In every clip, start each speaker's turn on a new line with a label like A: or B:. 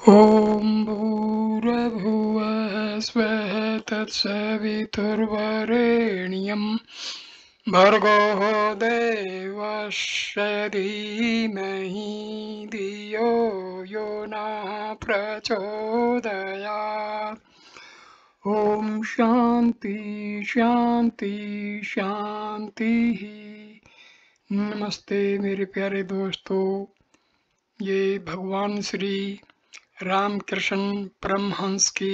A: ॐ भूर्भुवः स्वः तत्सवितुर्वरेण्यं भर्गो देवस्य धीमहि धियो यो नः प्रचोदयात्। ॐ शांति शांति शांति। नमस्ते मेरे प्यारे दोस्तों, ये भगवान श्री रामकृष्ण परमहंस की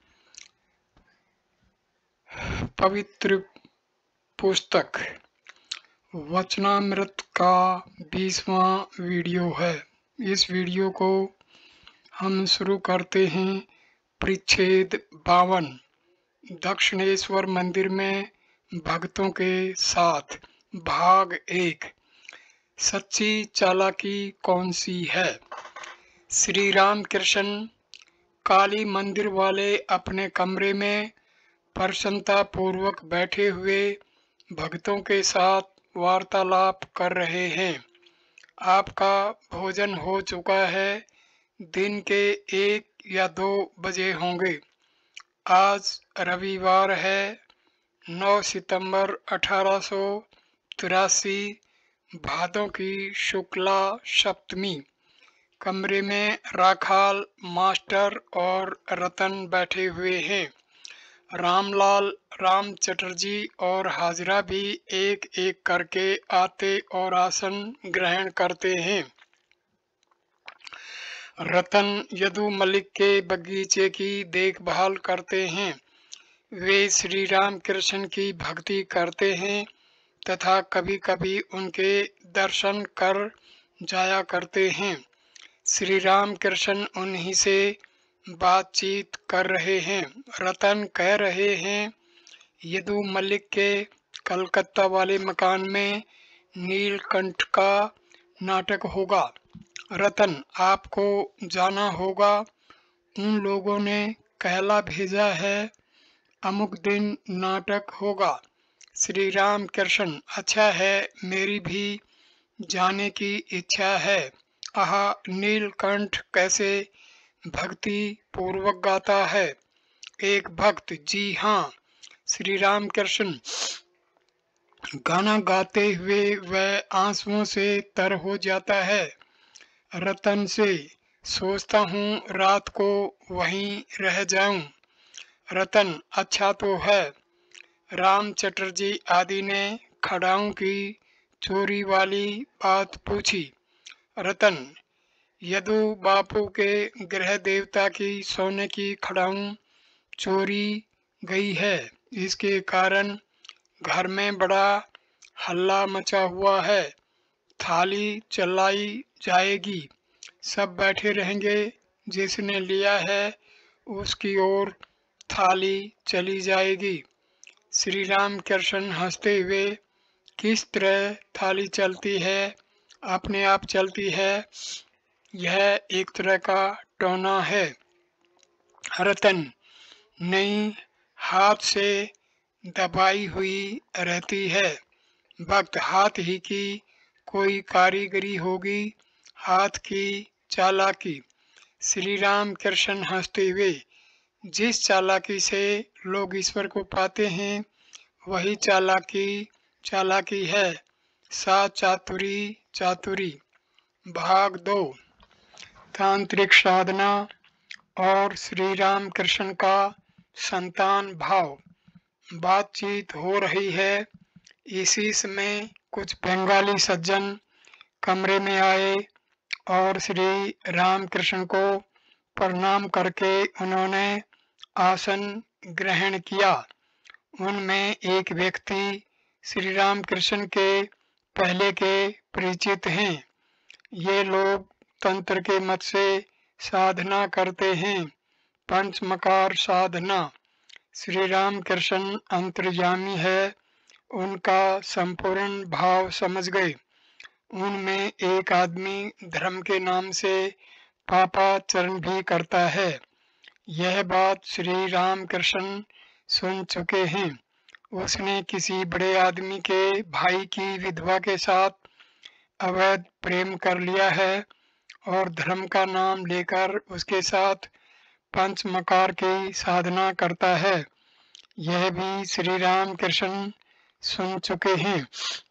A: पवित्र पुस्तक वचनामृत का 20वां वीडियो है। इस वीडियो को हम शुरू करते हैं परिच्छेद 52 दक्षिणेश्वर मंदिर में भक्तों के साथ, भाग 1। सच्ची चालाकी कौन सी है। श्री रामकृष्ण काली मंदिर वाले अपने कमरे में प्रसन्नता पूर्वक बैठे हुए भक्तों के साथ वार्तालाप कर रहे हैं। आपका भोजन हो चुका है। दिन के 1 या 2 बजे होंगे। आज रविवार है, 9 सितंबर 1883 भादों की शुक्ला सप्तमी। कमरे में राखाल, मास्टर और रतन बैठे हुए हैं। रामलाल, राम चटर्जी और हाजरा भी एक एक करके आते और आसन ग्रहण करते हैं। रतन यदु मलिक के बगीचे की देखभाल करते हैं। वे श्री राम कृष्ण की भक्ति करते हैं तथा कभी कभी उनके दर्शन कर जाया करते हैं। श्री राम कृष्ण उन्हीं से बातचीत कर रहे हैं। रतन कह रहे हैं, यदु मलिक के कलकत्ता वाले मकान में नीलकंठ का नाटक होगा। रतन, आपको जाना होगा। उन लोगों ने कहला भेजा है, अमुक दिन नाटक होगा। श्री राम कृष्ण, अच्छा है, मेरी भी जाने की इच्छा है। आह, नीलकंठ कैसे भक्ति पूर्वक गाता है। एक भक्त, जी हाँ। श्री राम कृष्ण, गाना गाते हुए वह आंसुओं से तर हो जाता है। रतन से, सोचता हूँ रात को वहीं रह जाऊं। रतन, अच्छा तो है। राम चटर्जी आदि ने खड़ाऊं की चोरी वाली बात पूछी। रतन, यदु बापू के गृह देवता की सोने की खड़ाऊं चोरी गई है। इसके कारण घर में बड़ा हल्ला मचा हुआ है। थाली चलाई जाएगी। सब बैठे रहेंगे। जिसने लिया है उसकी ओर थाली चली जाएगी। श्री राम कृष्ण हंसते हुए, किस तरह थाली चलती है? अपने आप चलती है। यह एक तरह का टोना है। रतन, नहीं, हाथ से दबाई हुई रहती है। भक्त, हाथ ही की कोई कारीगरी होगी, हाथ की चालाकी। श्री राम कृष्ण हंसते हुए, जिस चालाकी से लोग ईश्वर को पाते हैं वही चालाकी है। सा चातुरी चातुरी। भाग 2, तांत्रिक साधना और श्री राम कृष्ण का संतान भाव। बातचीत हो रही है। इसी समय कुछ बंगाली सज्जन कमरे में आए और श्री राम कृष्ण को प्रणाम करके उन्होंने आसन ग्रहण किया। उनमें एक व्यक्ति श्री राम कृष्ण के पहले के परिचित हैं। ये लोग तंत्र के मत से साधना करते हैं, पंचमकार साधना। श्री राम कृष्ण अंतर्यामी है, उनका संपूर्ण भाव समझ गए। उनमें एक आदमी धर्म के नाम से पापाचरण भी करता है। यह बात श्री राम कृष्ण सुन चुके हैं। उसने किसी बड़े आदमी के भाई की विधवा के साथ अवैध प्रेम कर लिया है और धर्म का नाम लेकर उसके साथ पंचमकार की साधना करता है। यह भी श्री राम कृष्ण सुन चुके हैं।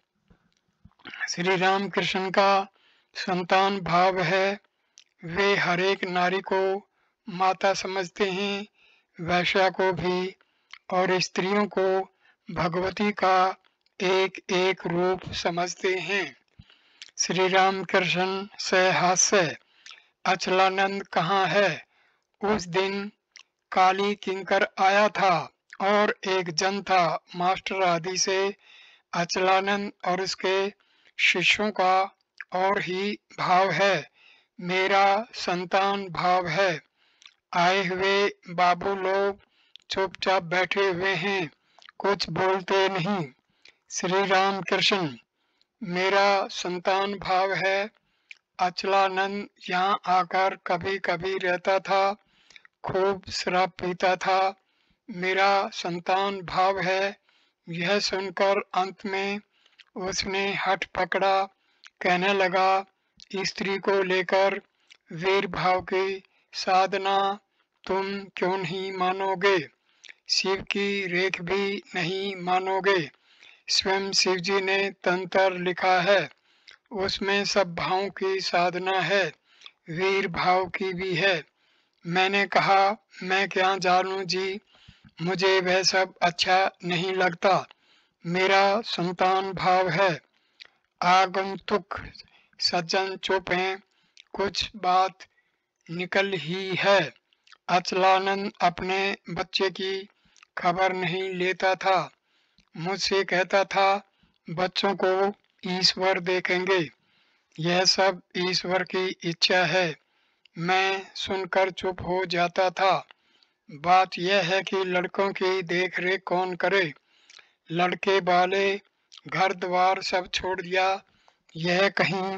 A: श्री राम कृष्ण का संतान भाव है। वे हर एक नारी को माता समझते हैं, वैश्या को भी, और स्त्रियों को भगवती का एक एक रूप समझते हैं। श्री राम कृष्ण से हास्य। अचलानंद कहाँ है? उस दिन काली किंकर आया था और एक जन था। मास्टर आदि से अचलानंद और उसके शिष्यों का और ही भाव है। मेरा संतान भाव है। आए हुए बाबू लोग चुपचाप बैठे हुए हैं, कुछ बोलते नहीं। श्री राम कृष्ण मेरा संतान भाव है। अचलानंद यहाँ आकर कभी कभी रहता था, खूब शराब पीता था। मेरा संतान भाव है। यह सुनकर अंत में उसने हठ पकड़ा, कहने लगा, स्त्री को लेकर वीर भाव की साधना तुम क्यों नहीं मानोगे? शिव की रेख भी नहीं मानोगे? स्वयं शिव जी ने तंत्र लिखा है, उसमें सब भावों की साधना है, वीर भाव की भी है। मैंने कहा, मैं क्या जानूं जी, मुझे वह सब अच्छा नहीं लगता। मेरा संतान भाव है। आगंतुक सज्जन चुप हैं, कुछ बात निकल ही है। अचलानंद अपने बच्चे की खबर नहीं लेता था। मुझसे कहता था, बच्चों को ईश्वर देखेंगे। यह सब ईश्वर की इच्छा है। मैं सुनकर चुप हो जाता था। बात यह है कि लड़कों की देख रेख कौन करे? लड़के वाले घर द्वार सब छोड़ दिया। यह कहीं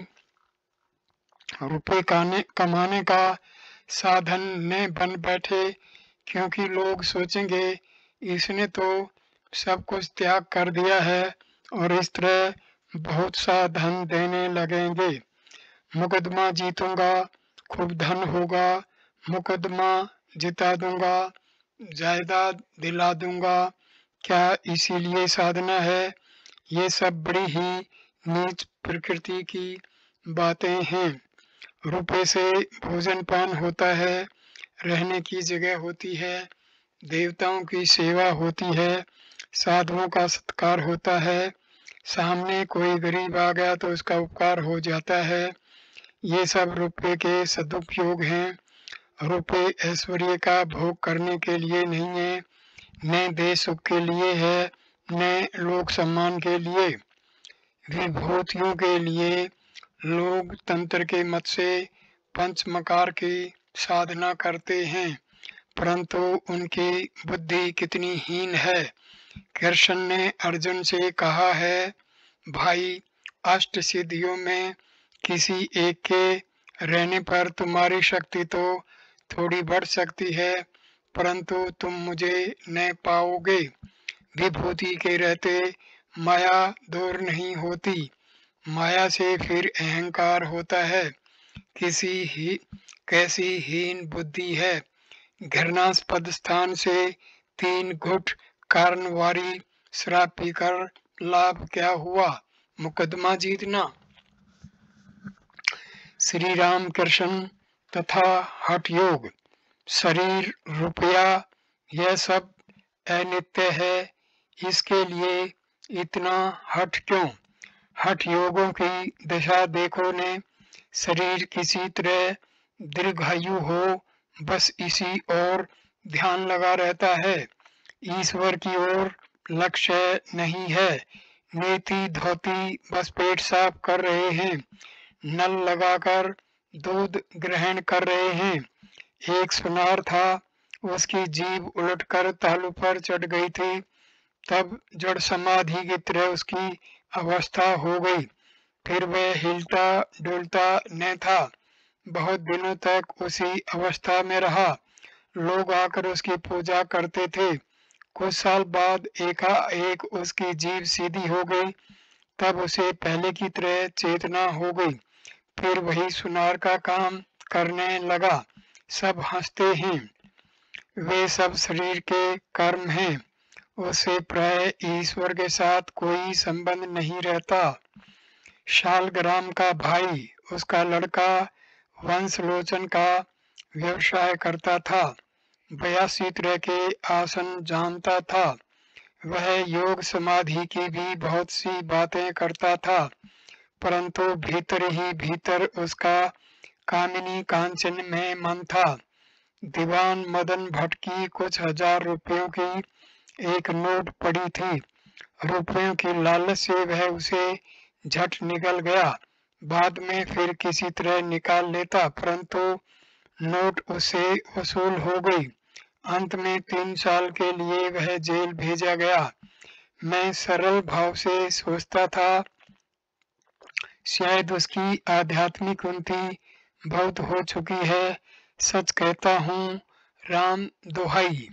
A: रुपए कमाने का साधन न बन बैठे, क्योंकि लोग सोचेंगे इसने तो सब कुछ त्याग कर दिया है और इस तरह बहुत सा धन देने लगेंगे। मुकदमा जीतूंगा, खूब धन होगा, मुकदमा जिता दूंगा, जायदाद दिला दूंगा। क्या इसीलिए साधना है? ये सब बड़ी ही नीच प्रकृति की बातें हैं। रुपए से भोजन पान होता है, रहने की जगह होती है, देवताओं की सेवा होती है, साधुओं का सत्कार होता है, सामने कोई गरीब आ गया तो उसका उपकार हो जाता है। ये सब रुपए के सदुपयोग हैं। रुपए ऐश्वर्य का भोग करने के लिए नहीं है, न देश सुख के लिए है, न लोक सम्मान के लिए। विभूतियों के लिए लोग तंत्र के मत से पंचमकार की साधना करते हैं, परंतु उनकी बुद्धि कितनी हीन है। कृष्ण ने अर्जुन से कहा है, भाई, अष्ट सिद्धियों में किसी एक के रहने पर तुम्हारी शक्ति तो थोड़ी बढ़ सकती है, परंतु तुम मुझे न पाओगे। विभूति के रहते माया दूर नहीं होती। माया से फिर अहंकार होता है। कैसी हीन बुद्धि है। घृणास्पद स्थान से 3 घुट कारणवारी शराब पीकर लाभ क्या हुआ? मुकदमा जीतना। श्री राम कृष्ण तथा हठ योग। शरीर, रुपया, यह सब अनित्य है, इसके लिए इतना हठ क्यों? हठ योगों की दशा देखो ने। शरीर किसी तरह दीर्घायु हो, बस इसी ओर ध्यान लगा रहता है, ईश्वर की ओर लक्ष्य नहीं है। नेति धोती बस पेट साफ कर रहे हैं, नल लगाकर दूध ग्रहण कर रहे हैं। एक सुनार था, उसकी जीभ उलटकर तालू पर चढ़ गई थी, तब जड़ समाधि की तरह उसकी अवस्था हो गई। फिर वह हिलता डुलता न था। बहुत दिनों तक उसी अवस्था में रहा। लोग आकर उसकी पूजा करते थे। कुछ साल बाद एकाएक उसकी जीभ सीधी हो गई, तब उसे पहले की तरह चेतना हो गई। फिर वही सुनार का काम करने लगा। सब हंसते हैं। वे सब शरीर के कर्म हैं। उसे प्राय ईश्वर के साथ कोई संबंध नहीं रहता। शालग्राम का भाई, उसका लड़का वंशलोचन का व्यवसाय करता था। 82 तरह के आसन जानता था। वह योग समाधि की भी बहुत सी बातें करता था, परंतु भीतर ही भीतर उसका कामिनी कांचन में मन था। दीवान मदन भट्ट की कुछ 1000 रुपयों की एक नोट पड़ी थी। रुपयों की लालच से वह उसे झट निकल गया। बाद में फिर किसी तरह निकाल लेता, परंतु नोट उससे वसूल हो गई। अंत में 3 साल के लिए वह जेल भेजा गया। मैं सरल भाव से सोचता था, शायद उसकी आध्यात्मिक उन्नति बहुत हो चुकी है। सच कहता हूँ, राम दोहाई।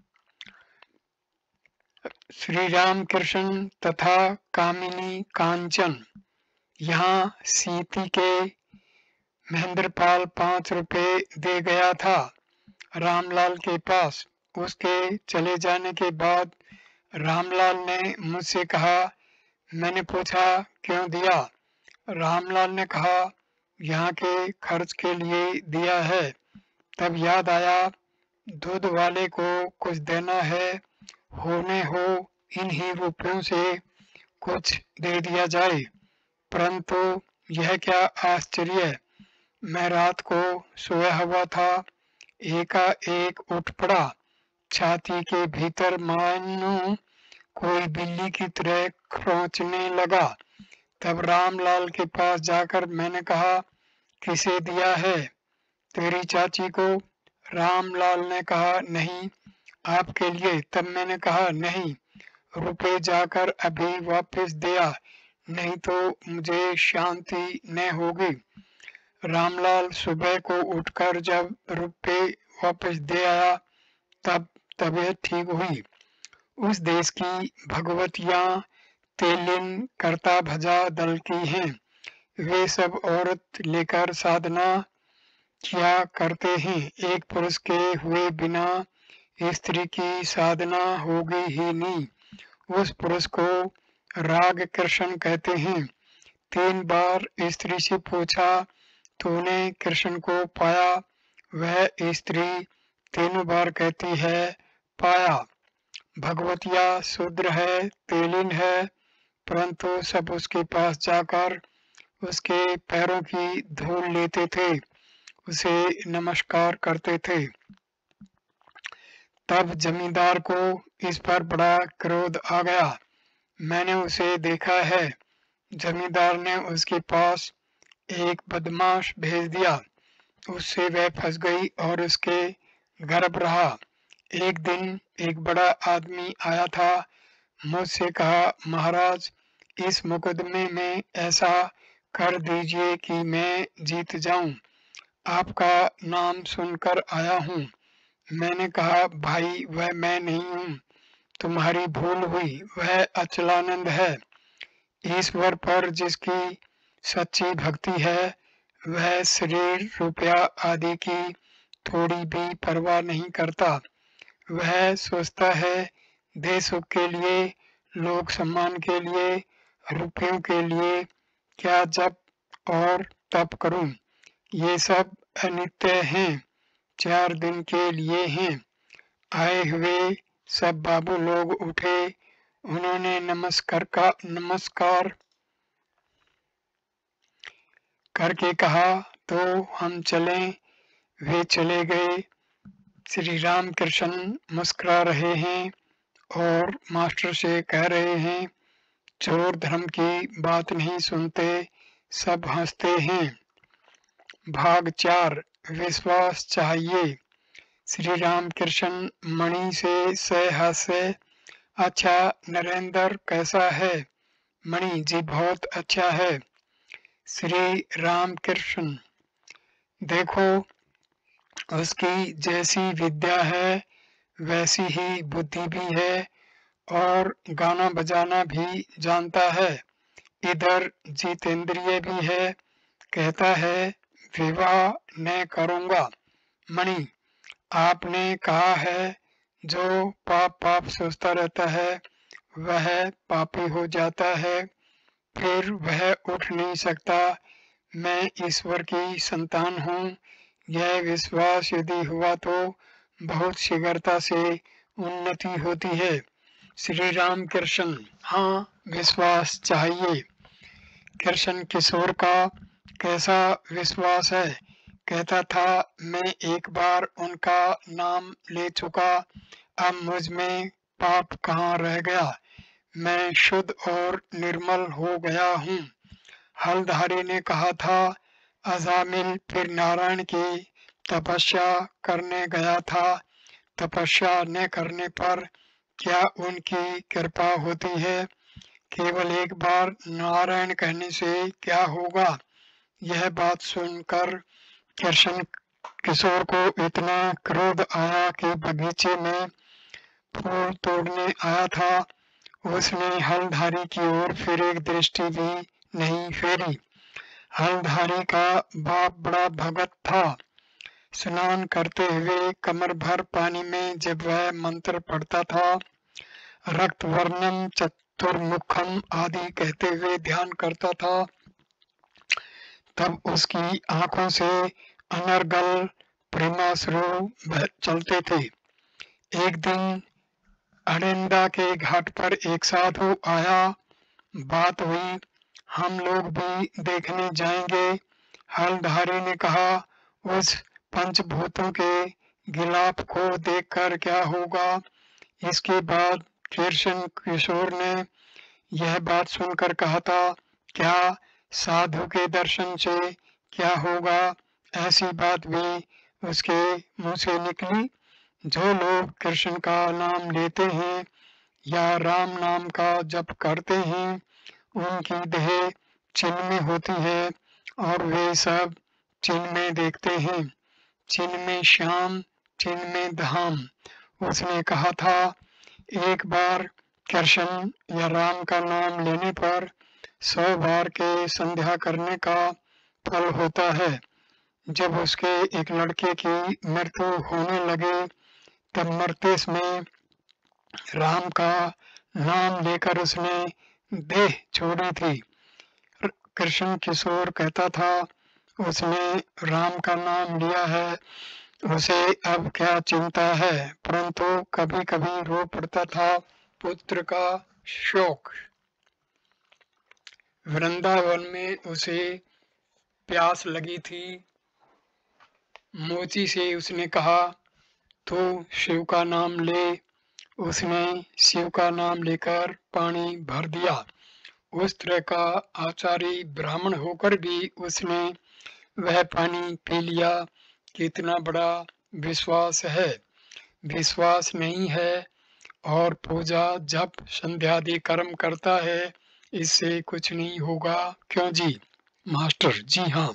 A: श्री राम कृष्ण तथा कामिनी कांचन। यहाँ सीती के महेंद्रपाल 5 रुपए दे गया था रामलाल के पास। उसके चले जाने के बाद रामलाल ने मुझसे कहा। मैंने पूछा, क्यों दिया? रामलाल ने कहा, यहाँ के खर्च के लिए दिया है। तब याद आया, दूध वाले को कुछ देना है, होने हो इन्हीं रुपयों से कुछ दे दिया जाए। परंतु यह क्या आश्चर्य, मैं रात को सोया हुआ था, एकाएक उठ पड़ा। छाती के भीतर मानो कोई बिल्ली की तरह खरोंचने लगा। तब रामलाल के पास जाकर मैंने कहा, किसे दिया है? तेरी चाची को। रामलाल ने कहा, नहीं, आपके लिए। तब मैंने कहा, नहीं, रुपए जाकर अभी वापस दिया, नहीं तो मुझे शांति न होगी। रामलाल सुबह को उठकर जब रुपए वापस दे आया, तब तबीयत ठीक हुई। उस देश की भगवतियाँ तेलिन करता भजा दल की हैं। वे सब औरत लेकर साधना किया करते हैं। एक पुरुष के हुए बिना स्त्री की साधना होगी ही नहीं। उस पुरुष को राग कृष्ण कहते हैं। 3 बार स्त्री से पूछा, तूने कृष्ण को पाया? वह स्त्री 3 बार कहती है, पाया। भगवतिया शूद्र है, तेलिन है, परंतु सब उसके पास जाकर उसके पैरों की धूल लेते थे, उसे नमस्कार करते थे। तब जमींदार को इस पर बड़ा क्रोध आ गया। मैंने उसे देखा है। जमींदार ने उसके पास एक बदमाश भेज दिया। उससे वह फंस गई और उसके गर्भ रहा। एक दिन एक बड़ा आदमी आया था, मुझसे कहा, महाराज, इस मुकदमे में ऐसा कर दीजिए कि मैं जीत जाऊं। आपका नाम सुनकर आया हूँ। मैंने कहा, भाई, वह मैं नहीं हूँ, तुम्हारी भूल हुई, वह अचलानंद है। ईश्वर पर जिसकी सच्ची भक्ति है, वह शरीर, रुपया आदि की थोड़ी भी परवाह नहीं करता। वह सोचता है, देश सुख के लिए, लोक सम्मान के लिए, रुपयों के लिए क्या जप और तप करूं। ये सब अनित्य हैं, 4 दिन के लिए हैं। आए हुए सब बाबू लोग उठे। उन्होंने नमस्कार करके कहा, तो हम चलें। वे चले गए। श्री राम कृष्ण मुस्कुरा रहे हैं और मास्टर से कह रहे हैं, चोर धर्म की बात नहीं सुनते, सब हंसते हैं। भाग 4, विश्वास चाहिए। श्री राम कृष्ण मणि से सहस्य, अच्छा नरेंद्र कैसा है? मणि जी बहुत अच्छा है। श्री राम कृष्ण, देखो, उसकी जैसी विद्या है वैसी ही बुद्धि भी है और गाना बजाना भी जानता है। इधर जितेंद्रिय भी है, कहता है विवाह न करूँगा। मणि, आपने कहा है जो पाप पाप सोचता रहता है वह पापी हो जाता है, फिर वह उठ नहीं सकता। मैं ईश्वर की संतान हूँ, यह विश्वास यदि हुआ तो बहुत शीघ्रता से उन्नति होती है। श्री राम कृष्ण, हाँ विश्वास चाहिए। कृष्ण किशोर का कैसा विश्वास है? कहता था मैं एक बार उनका नाम ले चुका, अब मुझ में पाप कहाँ रह गया, मैं शुद्ध और निर्मल हो गया हूँ। हलधारी ने कहा था अजामिल फिर नारायण की तपस्या करने गया था, तपस्या न करने पर क्या उनकी कृपा होती है? केवल एक बार नारायण कहने से क्या होगा? यह बात सुनकर कृष्ण किशोर को इतना क्रोध आया कि बगीचे में फूल तोड़ने आया था, उसने हलधारी की ओर फिर एक दृष्टि भी नहीं फेरी। हलधारी का बाप बड़ा भगत था। स्नान करते हुए कमर भर पानी में जब वह मंत्र पढ़ता था, रक्त वर्णम चतुर्मुखम आदि कहते हुए ध्यान करता था, तब उसकी आंखों से अनर्गल प्रेमाश्रु चलते थे। एक दिन अड़िंदा के घाट पर एक साधु आया, बात हुई हम लोग भी देखने जाएंगे। हलधारी ने कहा उस पंचभूतों के गिलाप को देखकर क्या होगा? इसके बाद कृष्ण किशोर ने यह बात सुनकर कहा था क्या साधु के दर्शन से क्या होगा? ऐसी बात भी उसके मुंह से निकली। जो लोग कृष्ण का नाम लेते हैं या राम नाम का जप करते हैं उनकी देह चिन्ह में होती है और वे सब चिन्ह में देखते हैं। चिन्ह में श्याम, चिन्ह में धाम। उसने कहा था एक बार कृष्ण या राम का नाम लेने पर 100 बार के संध्या करने का फल होता है। जब उसके एक लड़के की मृत्यु होने लगे तब मरते समय राम का नाम लेकर उसने देह छोड़ी थी। कृष्ण किशोर कहता था उसने राम का नाम लिया है, उसे अब क्या चिंता है, परंतु कभी कभी रो पड़ता था पुत्र का शोक। वृंदावन में उसे प्यास लगी थी। मोची से उसने कहा तो शिव का नाम ले। उसने शिव का नाम लेकर पानी भर दिया। उस तरह का आचारी ब्राह्मण होकर भी उसने वह पानी पी लिया। कितना बड़ा विश्वास है। विश्वास नहीं है और पूजा जप संध्यादि कर्म करता है, इससे कुछ नहीं होगा। क्यों जी मास्टर? जी हाँ।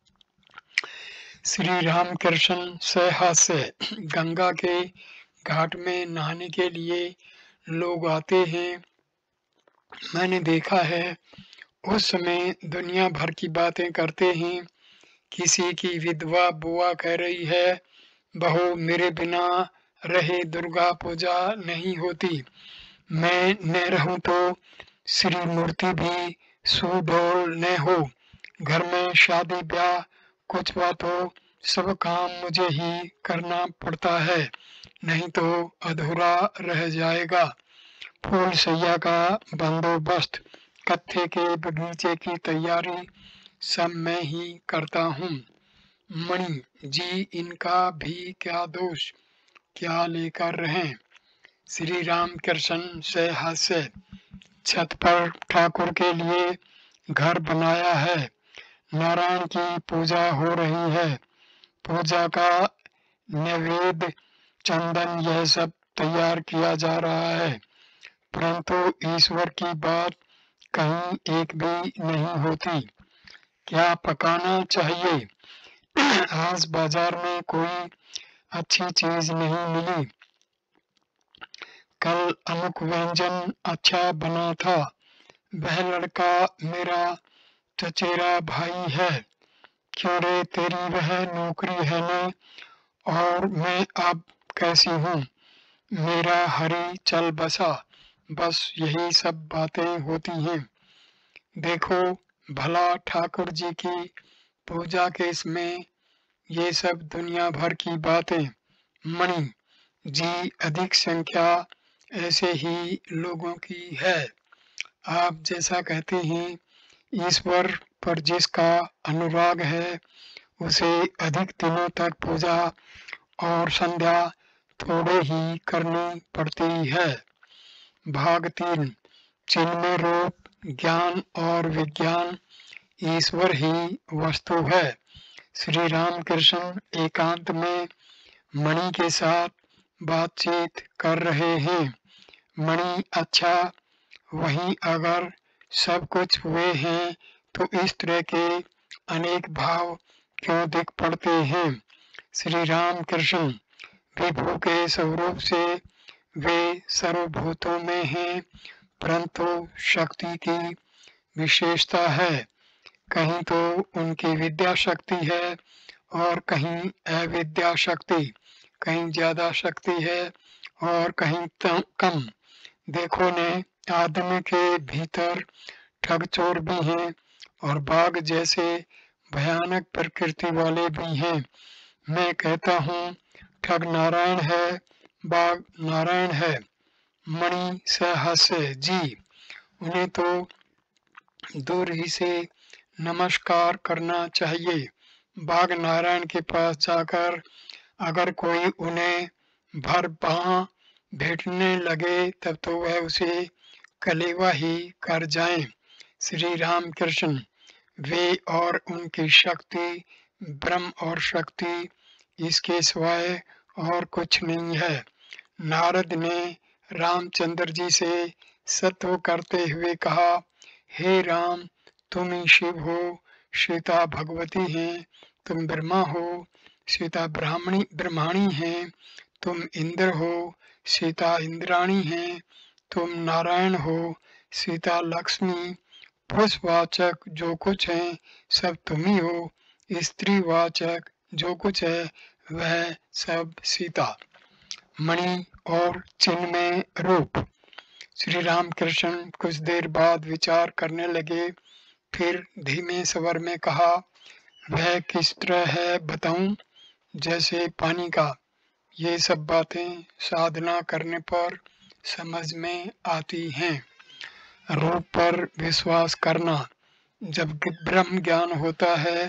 A: श्री राम कृष्ण से गंगा के घाट में नहाने के लिए लोग आते हैं। मैंने देखा है उस समय दुनिया भर की बातें करते हैं। किसी की विधवा बुआ कह रही है बहू मेरे बिना रहे दुर्गा पूजा नहीं होती, मैं न रहूं तो श्री मूर्ति भी सुडौल न हो। घर में शादी ब्याह कुछ बात हो सब काम मुझे ही करना पड़ता है, नहीं तो अधूरा रह जाएगा। फूल सैया का बंदोबस्त, कत्थे के बगीचे की तैयारी सब मैं ही करता हूँ। मणि जी इनका भी क्या दोष, क्या लेकर रहें। श्री राम कृष्ण से हास्य। छत पर ठाकुर के लिए घर बनाया है। नारायण की पूजा हो रही है। पूजा का नैवेद्य चंदन यह सब तैयार किया जा रहा है, परंतु ईश्वर की बात कहीं एक भी नहीं होती। क्या पकाना चाहिए? आज बाजार में कोई अच्छी चीज नहीं मिली। कल अमुक व्यंजन अच्छा बना था। वह लड़का मेरा चचेरा भाई है, क्यों रे तेरी वह नौकरी है न, और मैं अब कैसी हूँ, मेरा हरि चल बसा, बस यही सब बातें होती हैं। देखो भला ठाकुर जी की पूजा के इसमें ये सब दुनिया भर की बातें। मणि जी अधिक संख्या ऐसे ही लोगों की है। आप जैसा कहते हैं, ईश्वर पर जिसका अनुराग है उसे अधिक दिनों तक पूजा और संध्या थोड़े ही करनी पड़ती है। भाग 3, जिनमें रूप, ज्ञान और विज्ञान ईश्वर ही वस्तु है। श्री रामकृष्ण एकांत में मणि के साथ बातचीत कर रहे हैं। मणि अच्छा, वहीं अगर सब कुछ हुए हैं तो इस तरह के अनेक भाव क्यों दिख पड़ते हैं। श्री रामकृष्ण विभु के स्वरूप से वे सर्वभूतों में हैं, परंतु शक्ति की विशेषता है। कहीं तो उनकी विद्या शक्ति है और कहीं अविद्या शक्ति, कहीं ज्यादा शक्ति है और कहीं कम। देखो ने आदमी के भीतर ठग चोर भी हैं और बाघ जैसे भयानक प्रकृति वाले भी हैं। मैं कहता हूँ ठग नारायण है, बाघ नारायण है। मणि सहस्य जी, उन्हें तो दूर ही से नमस्कार करना चाहिए। बाघ नारायण के पास जाकर अगर कोई उन्हें भर बाँह भेंटने लगे तब तो वह उसे कलेवा ही कर जाएं। श्री रामकृष्ण वे और उनकी शक्ति ब्रह्म और शक्ति, इसके सिवाय और कुछ नहीं है। नारद ने रामचंद्र जी से सत्व करते हुए कहा, हे राम, तुम ही शिव हो, सीता भगवती हैं, तुम ब्रह्मा हो, सीता ब्रह्माणी हैं, तुम इंद्र हो, सीता इंद्राणी हैं, तुम नारायण हो, सीता लक्ष्मी, पुरुषवाचक जो कुछ है सब तुम ही हो, स्त्रीवाचक जो कुछ है वह सब सीता। मणि और चिन्ह में रूप। श्री रामकृष्ण कुछ देर बाद विचार करने लगे, फिर धीमे स्वर में कहा, वह किस तरह है बताऊं, जैसे पानी का। ये सब बातें साधना करने पर समझ में आती हैं। रूप पर विश्वास करना। जब ब्रह्म ज्ञान होता है,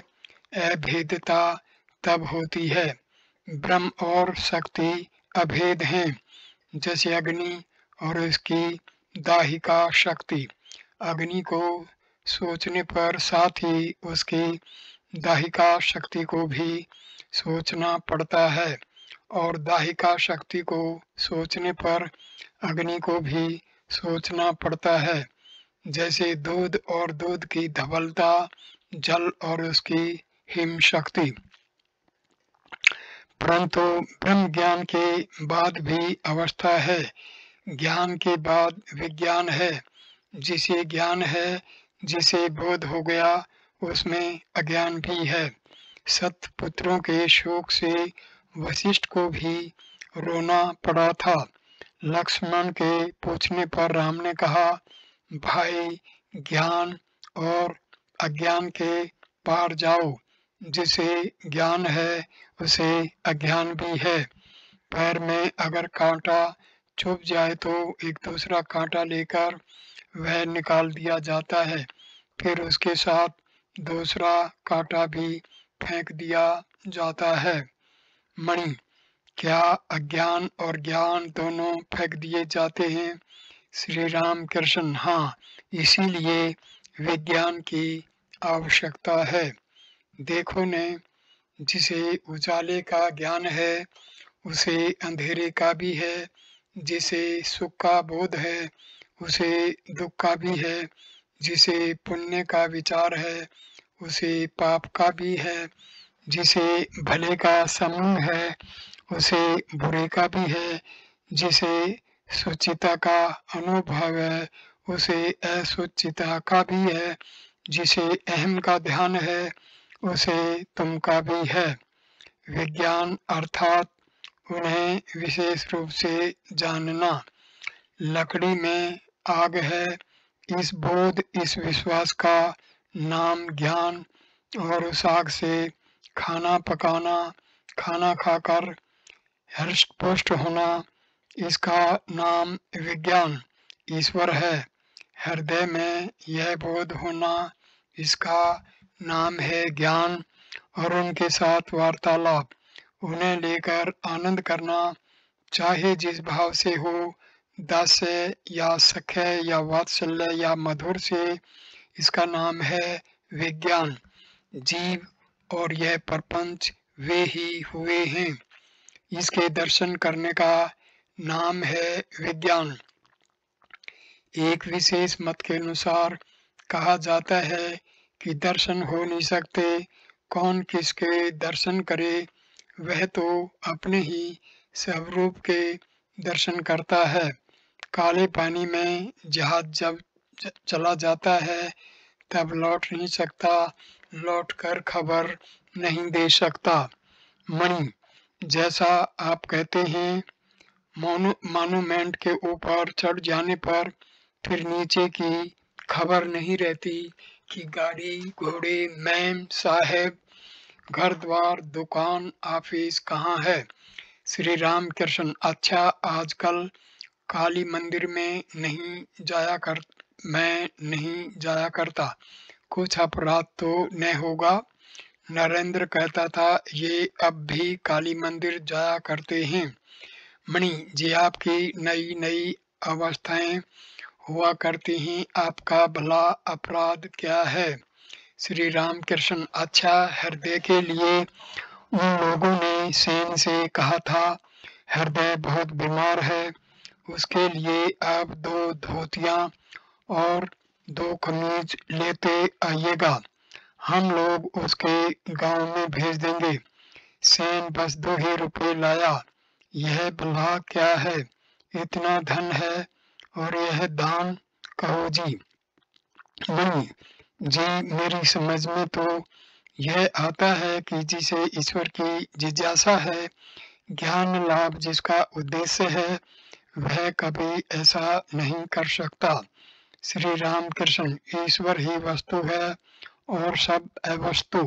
A: अभेदता तब होती है। ब्रह्म और शक्ति अभेद हैं, जैसे अग्नि और उसकी दाहिका शक्ति। अग्नि को सोचने पर साथ ही उसकी दाहिका शक्ति को भी सोचना पड़ता है, और दाहिका शक्ति को सोचने पर अग्नि को भी सोचना पड़ता है। जैसे दूध और दूध की धवलता, जल और उसकी हिम शक्ति। परंतु ब्रह्म ज्ञान के बाद भी अवस्था है। ज्ञान के बाद विज्ञान है। जिसे ज्ञान है, जिसे बोध हो गया, उसमें अज्ञान भी है। सतपुत्रों के शोक से वशिष्ठ को भी रोना पड़ा था। लक्ष्मण के पूछने पर राम ने कहा, भाई ज्ञान और अज्ञान के पार जाओ। जिसे ज्ञान है उसे अज्ञान भी है। पैर में अगर कांटा चुभ जाए तो एक दूसरा कांटा लेकर वह निकाल दिया जाता है, फिर उसके साथ दूसरा कांटा भी फेंक दिया जाता है। मणि, क्या अज्ञान और ज्ञान दोनों फेंक दिए जाते हैं? श्री रामकृष्ण, हाँ, इसीलिए विज्ञान की आवश्यकता है। देखो ने, जिसे उजाले का ज्ञान है उसे अंधेरे का भी है, जिसे सुख का बोध है उसे दुख का भी है, जिसे पुण्य का विचार है उसे पाप का भी है, जिसे भले का समूह है उसे बुरे का भी है, जिसे सुचिता का अनुभव है उसे असुचिता का भी है, जिसे अहम का ध्यान है उसे तुमका भी है। विज्ञान अर्थात उन्हें विशेष रूप से जानना। लकड़ी में आग है, इस बोध, इस विश्वास का नाम ज्ञान, और उस आग से खाना पकाना, खाना खाकर हृष्ट-पुष्ट होना, इसका नाम विज्ञान। ईश्वर है हृदय में, यह बोध होना, इसका नाम है ज्ञान। और उनके साथ वार्तालाप, उन्हें लेकर आनंद करना, चाहे जिस भाव से हो, दास्य या सख्य या वात्सल्य या मधुर से, इसका नाम है विज्ञान। जीव और यह प्रपंच वे ही हुए हैं, इसके दर्शन करने का नाम है विज्ञान। एक विशेष मत के अनुसार कहा जाता है कि दर्शन हो नहीं सकते, कौन किसके दर्शन करे, वह तो अपने ही स्वरूप के दर्शन करता है। काले पानी में जहाज जब चला जाता है तब लौट नहीं सकता, लौटकर खबर नहीं दे सकता। मणि, जैसा आप कहते हैं, मॉन्यूमेंट के ऊपर चढ़ जाने पर फिर नीचे की खबर नहीं रहती कि गाड़ी घोड़े मैम साहेब घर द्वार दुकान ऑफिस कहाँ है। श्री राम कृष्ण, अच्छा आजकल काली मंदिर में मैं नहीं जाया करता, कुछ अपराध तो न होगा। नरेंद्र कहता था ये अब भी काली मंदिर जाया करते हैं। मणि जी, आपकी नई नई अवस्थाएं हुआ करती हैं, आपका भला अपराध क्या है। श्री राम कृष्ण, अच्छा हृदय के लिए उन लोगों ने सेन से कहा था हृदय बहुत बीमार है, उसके लिए आप 2 धोतियां और 2 कमीज लेते आइएगा, हम लोग उसके गांव में भेज देंगे। सेन बस 2 ही रुपये लाया। यह भला क्या है, इतना धन है और यह दान, कहो जी। मणि जी, मेरी समझ में तो यह आता है कि जिसे ईश्वर की जिज्ञासा है, ज्ञान लाभ जिसका उद्देश्य है, वह कभी ऐसा नहीं कर सकता। श्री राम कृष्ण, ईश्वर ही वस्तु है और सब अवस्तु।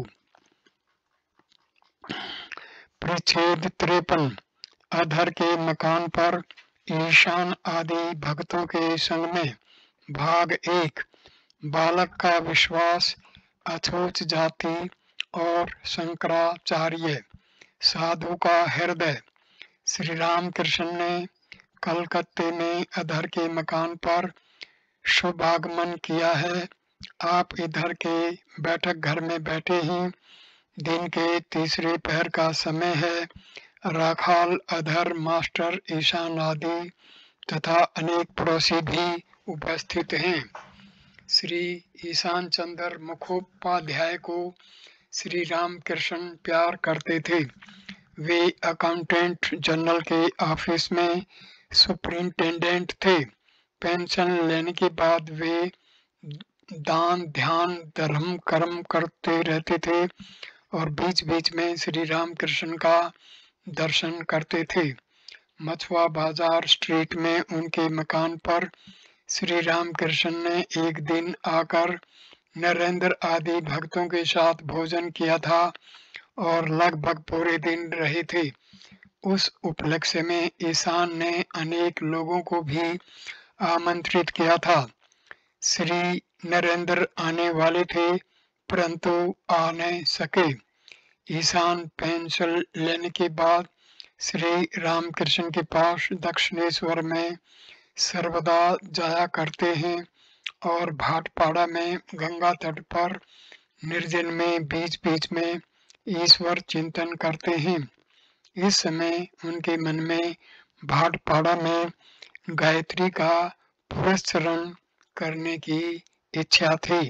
A: परिच्छेद 53। अधर के मकान पर ईशान आदि भक्तों के संग में। भाग 1। बालक का विश्वास, अछूत जाति और शंकराचार्य। साधु का हृदय। श्री राम कृष्ण ने कलकत्ते में अधर के मकान पर शुभ आगमन किया है। आप इधर के बैठक घर में बैठे ही, दिन के तीसरे पहर का समय है। राखाल, अधर, मास्टर, ईशान आदि तथा अनेक पड़ोसी भी उपस्थित हैं। श्री ईशान चंद्र मुखोपाध्याय को श्री राम कृष्ण प्यार करते थे। वे अकाउंटेंट जनरल के ऑफिस में सुपरिंटेंडेंट थे। पेंशन लेने के बाद वे दान ध्यान धर्म कर्म करते रहते थे और बीच बीच में श्री राम कृष्ण का दर्शन करते थे। मछुआ बाजार स्ट्रीट में उनके मकान पर श्री राम कृष्ण ने एक दिन आकर नरेंद्र आदि भक्तों के साथ भोजन किया था और लगभग पूरे दिन रहे थे। उस उपलक्ष्य में ईशान ने अनेक लोगों को भी आमंत्रित किया था। श्री नरेंद्र आने वाले थे परंतु आ नहीं सके। ईशान पेंशन लेने के बाद श्री रामकृष्ण के पास दक्षिणेश्वर में सर्वदा जाया करते हैं और भाटपाड़ा में गंगा तट पर निर्जन में बीच बीच में ईश्वर चिंतन करते हैं। इस समय उनके मन में भाटपाड़ा में गायत्री का पुरस्चरण करने की इच्छा थी।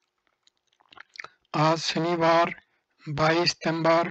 A: आज शनिवार 22 सितंबर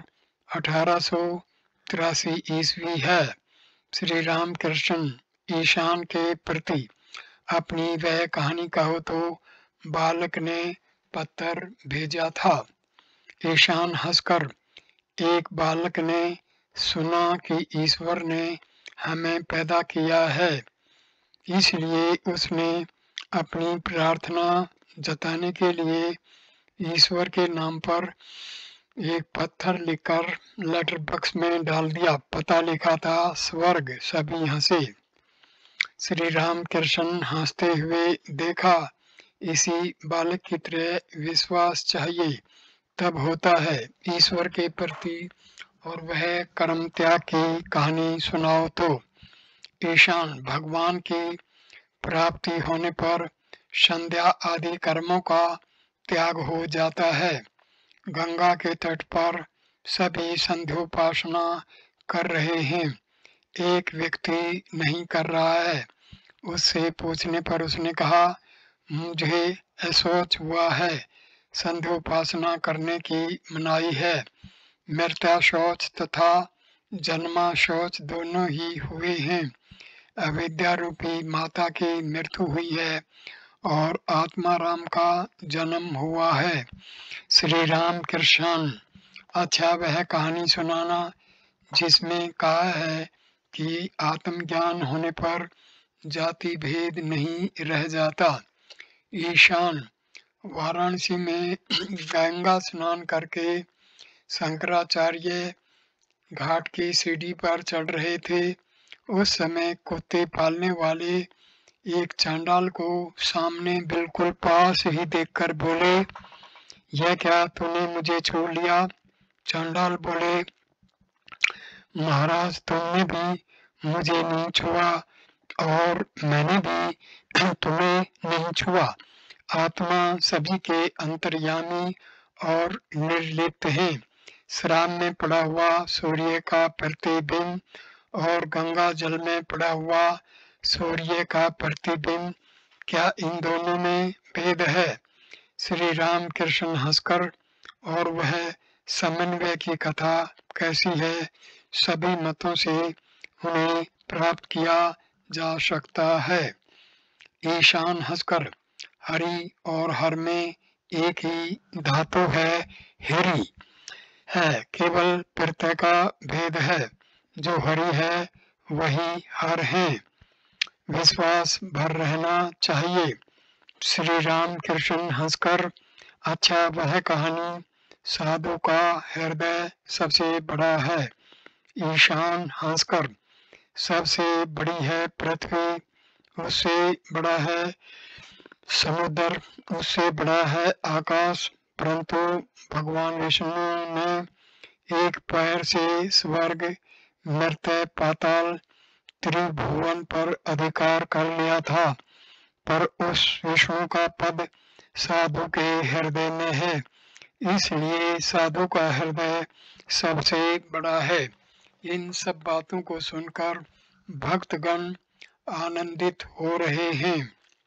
A: 1883 ईस्वी है। श्री रामकृष्ण ईशान के प्रति अपनी वह कहानी कहो तो बालक ने पत्र भेजा था। ईशान हंसकर, एक बालक ने सुना कि ईश्वर ने हमें पैदा किया है, इसलिए उसने अपनी प्रार्थना जताने के लिए ईश्वर के नाम पर एक पत्थर लिखकर लेटर बॉक्स में डाल दिया। पता लिखा था स्वर्ग। सभी हंसे। श्री राम कृष्ण हंसते हुए, देखा, इसी बालक की तरह विश्वास चाहिए, तब होता है ईश्वर के प्रति और वह कर्म त्याग की कहानी सुनाओ तो। ईशान, भगवान की प्राप्ति होने पर संध्या आदि कर्मों का त्याग हो जाता है। गंगा के तट पर सभी संध्योपासना कर रहे हैं, एक व्यक्ति नहीं कर रहा है। उससे पूछने पर उसने कहा, मुझे अशौच हुआ है, संध्योपासना करने की मनाही है। मृत्या शौच तथा जन्मा शौच दोनों ही हुए हैं। अविद्या रूपी माता की मृत्यु हुई है और आत्मा राम का जन्म हुआ है। श्री राम कृष्ण, अच्छा वह कहानी सुनाना जिसमें कहा है कि आत्मज्ञान होने पर जाति भेद नहीं रह जाता। ईशान, वाराणसी में गंगा स्नान करके शंकराचार्य घाट की सीढ़ी पर चढ़ रहे थे। उस समय कुत्ते पालने वाले एक चांडाल को सामने बिल्कुल पास ही देखकर बोले, यह क्या तूने मुझे छोड़ लिया? चांडाल बोले, महाराज तुमने भी मुझे नहीं छुआ और मैंने भी तुम्हें नहीं छुआ। आत्मा सभी के अंतर्यामी और निर्लिप्त है। शराब में पड़ा हुआ सूर्य का प्रतिबिंब और गंगा जल में पड़ा हुआ सूर्य का प्रतिबिंब, क्या इन दोनों में भेद है? श्री राम कृष्ण हंसकर, और वह समन्वय की कथा कैसी है, सभी मतों से उन्हें प्राप्त किया जा सकता है। ईशान हंसकर, हरि और हर में एक ही धातु है, हिरि है, केवल प्रत्यय का भेद है। जो हरि है वही हर है। विश्वास भर रहना चाहिए। श्री राम कृष्ण हंसकर, अच्छा वह कहानी, साधु का हृदय सबसे बड़ा है। ईशान हंसकर, सबसे बड़ी है पृथ्वी, उससे बड़ा है समुद्र, उससे बड़ा है आकाश, परंतु भगवान विष्णु ने एक पैर से स्वर्ग, मर्त्य, पाताल, त्रिभुवन पर अधिकार कर लिया था, पर उस विष्णु का पद साधु के हृदय में है, इसलिए साधु का हृदय सबसे बड़ा है। इन सब बातों को सुनकर भक्तगण आनंदित हो रहे हैं।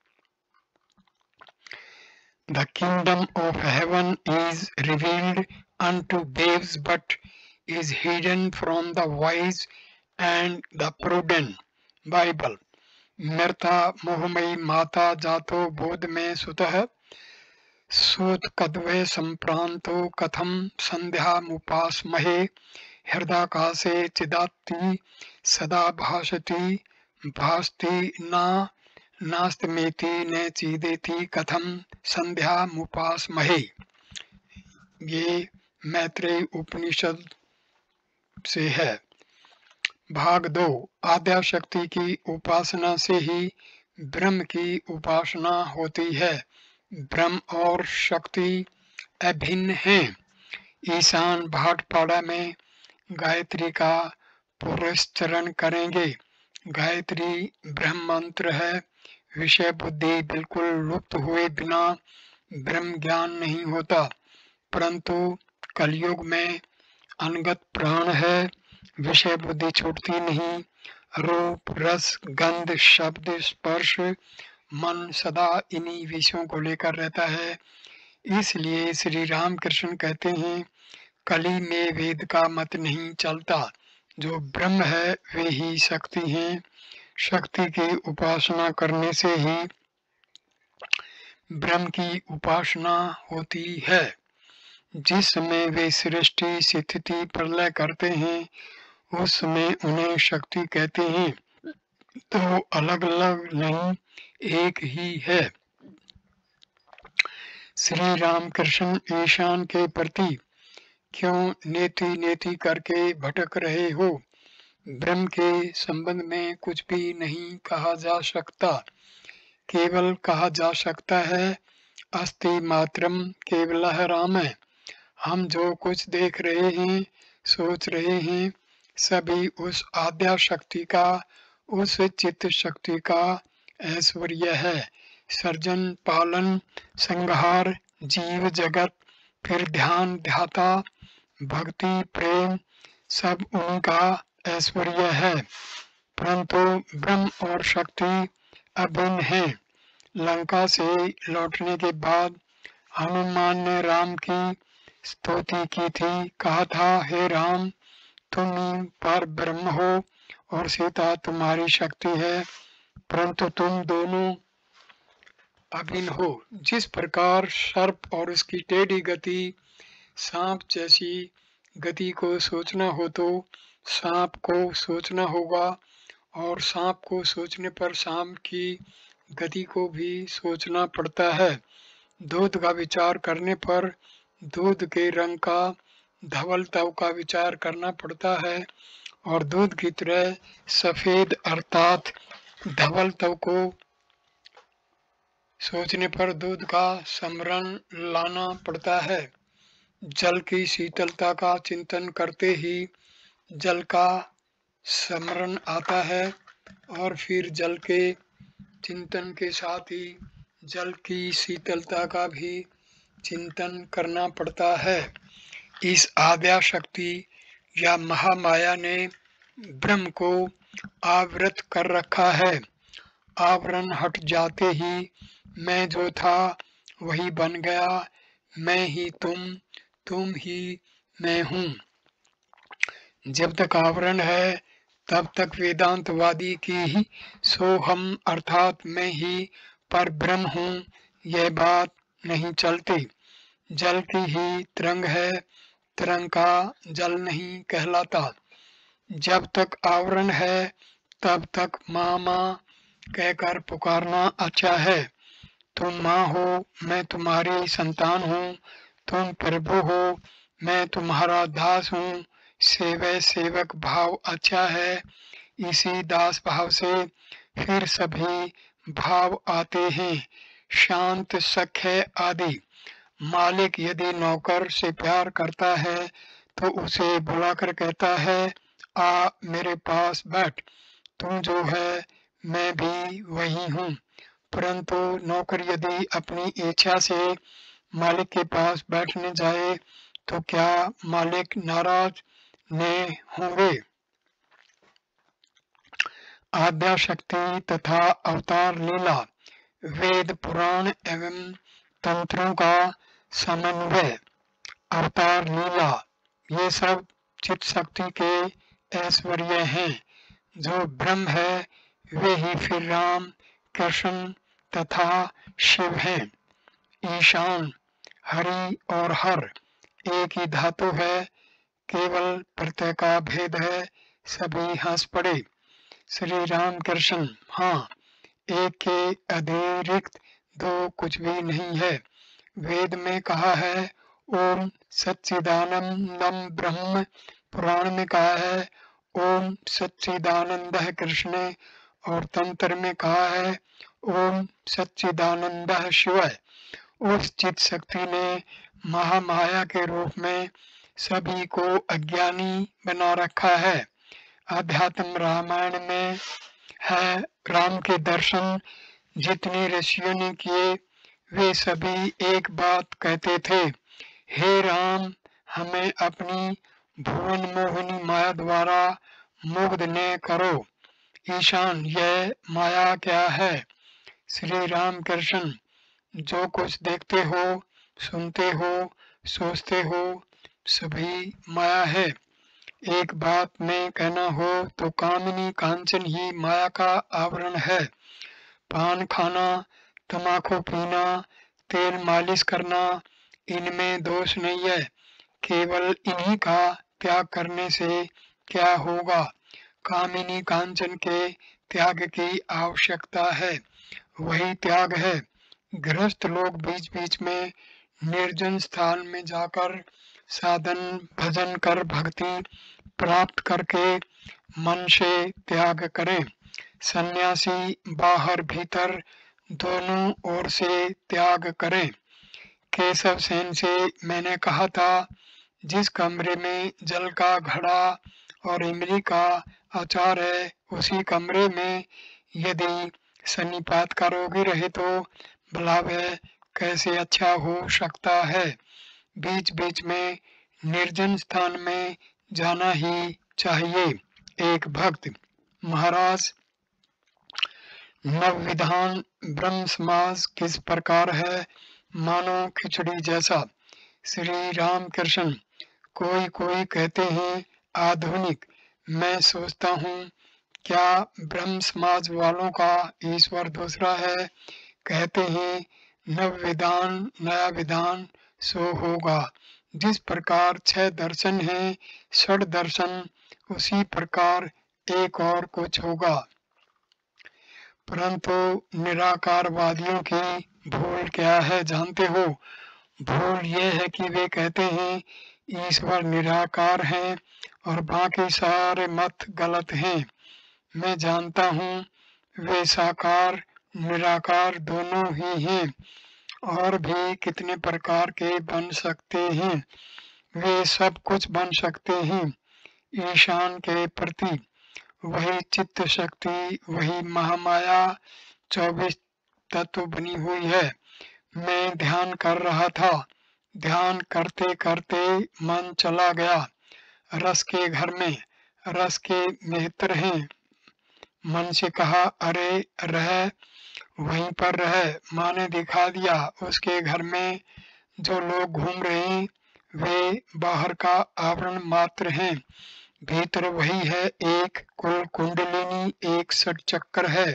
A: The kingdom of heaven is revealed unto babes, but is hidden from the wise and the prudent. Bible. मृता मोहमयी माता जातो बोध में सुतः सूत कद्वे संप्रांतो कथम संध्या मुपास्महे हृदाकाशे चिदात्ति सदा भासति भासति नास्तमेति न चीदेति कथम संध्या मुपास्महे। ये मैत्रेय उपनिषद से है। भाग 2। आद्याशक्ति की उपासना से ही ब्रह्म की उपासना होती है। ब्रह्म और शक्ति अभिन्न हैं। ईशान भाटपाड़ा में गायत्री का पुरस्चरण करेंगे। गायत्री ब्रह्म मंत्र है। विषय बुद्धि बिल्कुल लुप्त हुए बिना ब्रह्म ज्ञान नहीं होता, परंतु कलयुग में अनगत प्राण है, विषय बुद्धि छूटती नहीं। रूप, रस, गंध, शब्द, स्पर्श, मन सदा इन्हीं विषयों को लेकर रहता है। इसलिए श्री राम कृष्ण कहते हैं, कली में वेद का मत नहीं चलता। जो ब्रह्म है वे ही शक्ति हैं। शक्ति की उपासना करने से ही ब्रह्म की उपासना होती है। जिस समय वे सृष्टि स्थिति प्रलय करते हैं उस समय उन्हें शक्ति कहते हैं, तो अलग अलग नहीं, एक ही है। श्री रामकृष्ण ईशान के प्रति क्यों नेति नेति करके भटक रहे हो? ब्रह्म के संबंध में कुछ भी नहीं कहा जा सकता, केवल कहा जा सकता है अस्ति मात्रम केवलः राम। हम जो कुछ देख रहे हैं, सोच रहे हैं, सभी उस आद्या शक्ति का, उस चित्त शक्ति का ऐश्वर्य है। सर्जन, पालन, संहार, जीव जगत, फिर ध्यान, ध्याता, भक्ति, प्रेम, सब उनका ऐश्वर्य है। परंतु ब्रह्म और शक्ति अभिन्न हैं। लंका से लौटने के बाद हनुमान ने राम की स्तुति की थी, कहा था, हे राम, तुम ही पर ब्रह्म हो और सीता तुम्हारी शक्ति है, परंतु तुम दोनों अभिन्न हो। जिस प्रकार सर्प और उसकी टेढ़ी गति, सांप जैसी गति को सोचना हो तो सांप को सोचना होगा, और सांप को सोचने पर सांप की गति को भी सोचना पड़ता है। दूध का विचार करने पर दूध के रंग का, धवल तव का विचार करना पड़ता है, और दूध की तरह सफेद अर्थात धवल तव को सोचने पर दूध का स्मरण लाना पड़ता है। जल की शीतलता का चिंतन करते ही जल का स्मरण आता है, और फिर जल के चिंतन के साथ ही जल की शीतलता का भी चिंतन करना पड़ता है। इस आद्या शक्ति या महामाया ने ब्रह्म को आवृत कर रखा है। आवरण हट जाते ही मैं जो था वही बन गया, मैं ही तुम ही मैं हूँ। जब तक आवरण है तब तक वेदांतवादी की ही सोहम अर्थात मैं ही पर ब्रह्म हूँ यह बात नहीं चलती। जल की ही तरंग है, तरंग का जल नहीं कहलाता। जब तक आवरण है तब तक माँ माँ कहकर पुकारना अच्छा है। तुम माँ हो, मैं तुम्हारी संतान हूँ, तुम प्रभु हो, मैं तुम्हारा दास हूँ। सेवक सेवक भाव अच्छा है। इसी दास भाव से फिर सभी भाव आते हैं, शांत, सख्य आदि। मालिक यदि नौकर से प्यार करता है तो उसे बुलाकर कहता है, आ मेरे पास बैठ, तुम जो है मैं भी वही हूँ। परंतु नौकर यदि अपनी इच्छा से मालिक के पास बैठने जाए तो क्या मालिक नाराज न होंगे? आद्या शक्ति तथा अवतार लीला, वेद पुराण एवं तंत्रों का समन्वय, अवतार लीला, ये सब चित्त शक्ति के ऐश्वर्य हैं। जो ब्रह्म है वे ही फिर राम, कृष्ण तथा शिव हैं। ईशान, हरि और हर एक ही धातु है, केवल प्रत्यय का भेद है। सभी हंस पड़े। श्री राम कृष्ण, हाँ, एक के अतिरिक्त दो कुछ भी नहीं है। वेद में कहा है ओम सच्चिदानंदम ब्रह्म, पुराण में कहा है ओम सच्चिदानंद कृष्ण, और तंत्र में कहा है ओम सच्चिदानंद शिव। उस चित शक्ति ने महामाया के रूप में सभी को अज्ञानी बना रखा है। अध्यात्म रामायण में है, राम के दर्शन जितने ऋषियों ने किए वे सभी एक बात कहते थे, हे राम, हमें अपनी भुवन मोहिनी माया द्वारा मुग्ध न करो। ईशान, यह माया क्या है? श्री राम कृष्ण, जो कुछ देखते हो, सुनते हो, सोचते हो, सभी माया है। एक बात में कहना हो तो कामिनी कांचन ही माया का आवरण है। पान खाना, तम्बाकू पीना, तेल मालिश करना, इनमें दोष नहीं है। केवल इन्हीं का त्याग करने से क्या होगा? कामिनी कांचन के त्याग की आवश्यकता है, वही त्याग है। गृहस्थ लोग बीच बीच में निर्जन स्थान में जाकर साधन भजन कर भक्ति प्राप्त करके मन से त्याग करें। सन्यासी बाहर भीतर दोनों ओर से त्याग करें। केशव सेन से मैंने कहा था, जिस कमरे में जल का घड़ा और इमली का अचार है, उसी कमरे में यदि सन्निपात का रोगी रहे तो भला वह कैसे अच्छा हो सकता है। बीच बीच में निर्जन स्थान में जाना ही चाहिए। एक भक्त: महाराज, नवविधान ब्रह्म समाज किस प्रकार है? मानो खिचड़ी जैसा। श्री राम कृष्ण: कोई कोई कहते हैं आधुनिक। मैं सोचता हूँ, क्या ब्रह्म समाज वालों का ईश्वर दूसरा है? कहते हैं नव विधान नया विधान सो होगा। जिस प्रकार 6 दर्शन हैं, षड दर्शन, उसी प्रकार एक और कुछ होगा। परंतु निराकारवादियों की भूल क्या है जानते हो? भूल ये है कि वे कहते हैं ईश्वर निराकार हैं और बाकी सारे मत गलत हैं। मैं जानता हूँ वे साकार निराकार दोनों ही हैं और भी कितने प्रकार के बन सकते हैं। वे सब कुछ बन सकते हैं। ईशान के प्रति वही चित्त शक्ति, वही महामाया 24 तत्व बनी हुई है। मैं ध्यान कर रहा था, ध्यान करते करते मन चला गया रस के घर में। रस के मित्र हैं। मन से कहा, अरे रह, वहीं पर रह। माँ ने दिखा दिया, उसके घर में जो लोग घूम रहे हैं वे बाहर का आवरण मात्र हैं, भीतर वही है। एक कुल कुंडलिनी, एक षटचक्र है।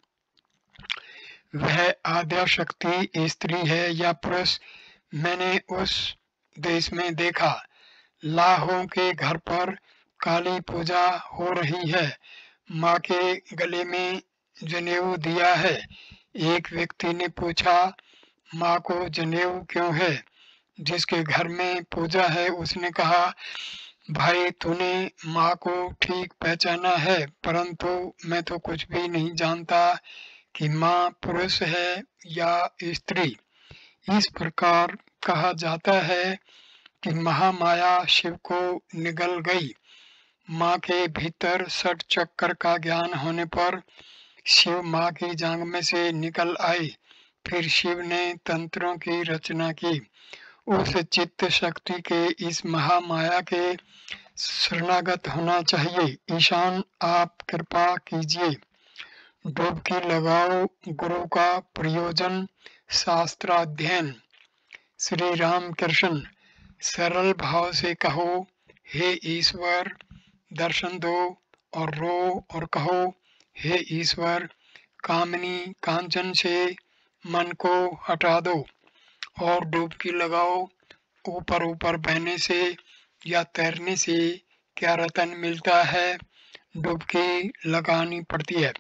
A: वह आद्या शक्ति स्त्री है या पुरुष? मैंने उस देश में देखा, लाहों के घर पर काली पूजा हो रही है। माँ के गले में जनेऊ दिया है। एक व्यक्ति ने पूछा, माँ को जनेऊ क्यों है? जिसके घर में पूजा है उसने कहा, भाई तूने माँ को ठीक पहचाना है, परंतु मैं तो कुछ भी नहीं जानता कि माँ पुरुष है या स्त्री। इस प्रकार कहा जाता है कि महामाया शिव को निगल गई। माँ के भीतर षट चक्र का ज्ञान होने पर शिव माँ की जांघ में से निकल आए। फिर शिव ने तंत्रों की रचना की। उस चित्त शक्ति के इस महामाया के शरणागत होना चाहिए। ईशान, आप कृपा कीजिए, डुबकी लगाओ। गुरु का प्रयोजन शास्त्राध्ययन। श्री राम कृष्ण: सरल भाव से कहो, हे ईश्वर दर्शन दो, और रो और कहो, हे ईश्वर कामिनी कांचन से मन को हटा दो। और डुबकी लगाओ। ऊपर ऊपर बहने से या तैरने से क्या रतन मिलता है? डुबकी लगानी पड़ती है।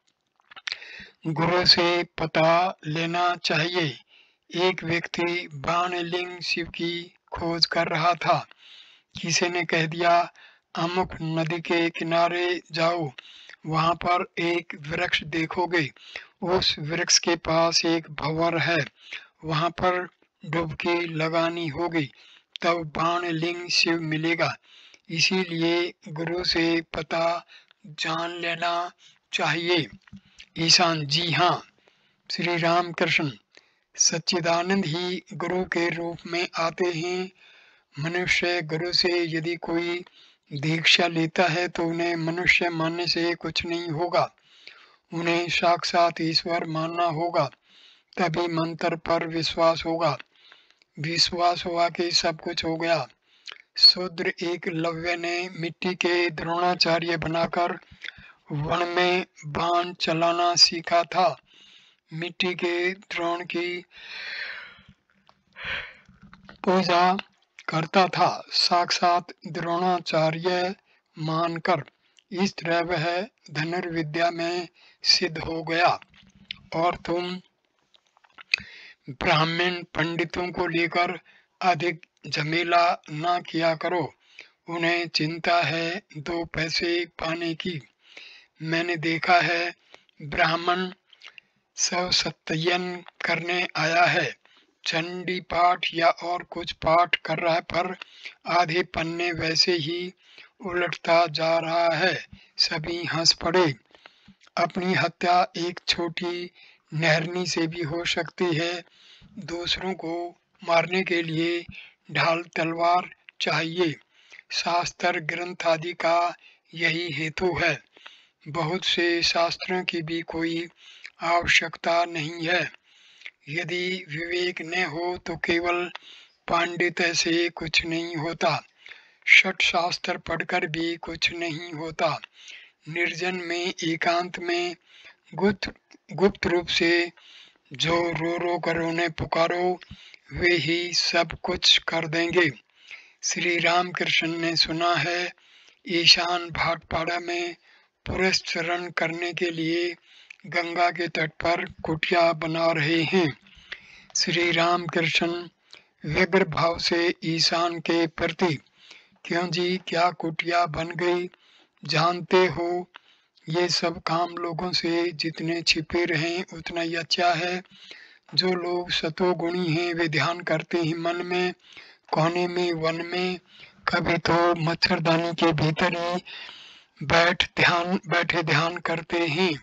A: गुरु से पता लेना चाहिए। एक व्यक्ति बाणलिंग शिव की खोज कर रहा था। किसी ने कह दिया, अमुक नदी के किनारे जाओ, वहां पर एक वृक्ष देखोगे, उस वृक्ष के पास एक भंवर है, वहां पर डुबकी लगानी होगी, तब बाणलिंग शिव मिलेगा। इसीलिए गुरु से पता जान लेना चाहिए। ईशान: जी हाँ। श्री राम कृष्ण: सच्चिदानंद ही गुरु के रूप में आते हैं। मनुष्य गुरु से यदि कोई दीक्षा लेता है तो उन्हें मनुष्य मानने से कुछ नहीं होगा, उन्हें साक्षात ईश्वर मानना होगा, तभी मंत्र पर विश्वास होगा। विश्वास हुआ कि सब कुछ हो गया। शूद्र एकलव्य ने मिट्टी के द्रोणाचार्य बनाकर वन में बाण चलाना सीखा था। मिट्टी के द्रोण की पूजा करता था, साक्षात द्रोणाचार्य मानकर। इस तरह वह धनुर्विद्या में सिद्ध हो गया। और तुम ब्राह्मण पंडितों को लेकर अधिक झमेला ना किया करो, उन्हें चिंता है 2 पैसे पाने की। मैंने देखा है ब्राह्मण सब सत्ययन करने आया है, चंडी पाठ या और कुछ पाठ कर रहा है, पर आधे पन्ने वैसे ही उलटता जा रहा है। सभी हंस पड़े। अपनी हत्या एक छोटी नहरनी से भी हो सकती है। दूसरों को मारने के लिए ढाल तलवार चाहिए। शास्त्र ग्रंथ आदि का यही हेतु है। बहुत से शास्त्रों की भी कोई आवश्यकता नहीं है। यदि विवेक न हो तो केवल पांडित्य से कुछ नहीं होता, षट शास्त्र पढ़कर भी कुछ नहीं होता। निर्जन में, एकांत में, गुप्त रूप से जो रो कर उन्हें पुकारो, वे ही सब कुछ कर देंगे। श्री रामकृष्ण ने सुना है ईशान भाटपाड़ा में पुरस्चरण करने के लिए गंगा के तट पर कुटिया बना रहे हैं। श्री रामकृष्ण व्यग्र भाव से ईशान के प्रति, क्यों जी क्या कुटिया बन गई, जानते हो ये सब काम लोगों से जितने छिपे रहें उतना ही अच्छा है। जो लोग सतोगुणी हैं वे ध्यान करते हैं मन में, कोने में, वन में, कभी तो मच्छरदानी के भीतर ही बैठे ध्यान करते हैं।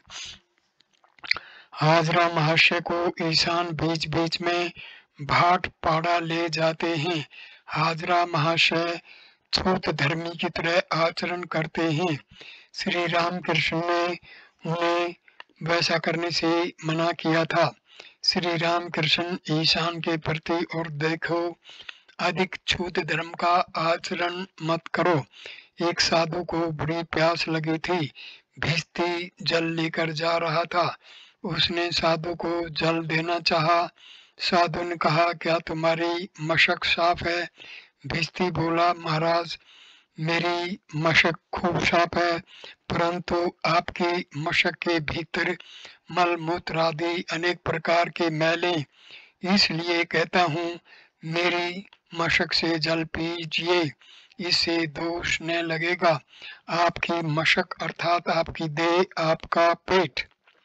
A: हाजरा महाशय को ईशान बीच बीच में भाटपाड़ा ले जाते हैं। हाजरा महाशय छूत धर्मी की तरह आचरण करते हैं। श्री रामकृष्ण ने उन्हें वैसा करने से मना किया था। श्री रामकृष्ण ईशान के प्रति, और देखो अधिक छूत धर्म का आचरण मत करो। एक साधु को बड़ी प्यास लगी थी, भिश्ती जल लेकर जा रहा था। उसने साधु को जल देना चाहा। साधु ने कहा क्या तुम्हारी मशक साफ है? भिश्ती बोला महाराज मेरी मशक खूब साफ है, परंतु आपकी मशक के भीतर मल मूत्र आदि अनेक प्रकार के मैले, इसलिए कहता हूँ मेरी मशक से जल पीजिए, इससे दोष न लगेगा। आपकी मशक अर्थात आपकी देह, आपका पेट,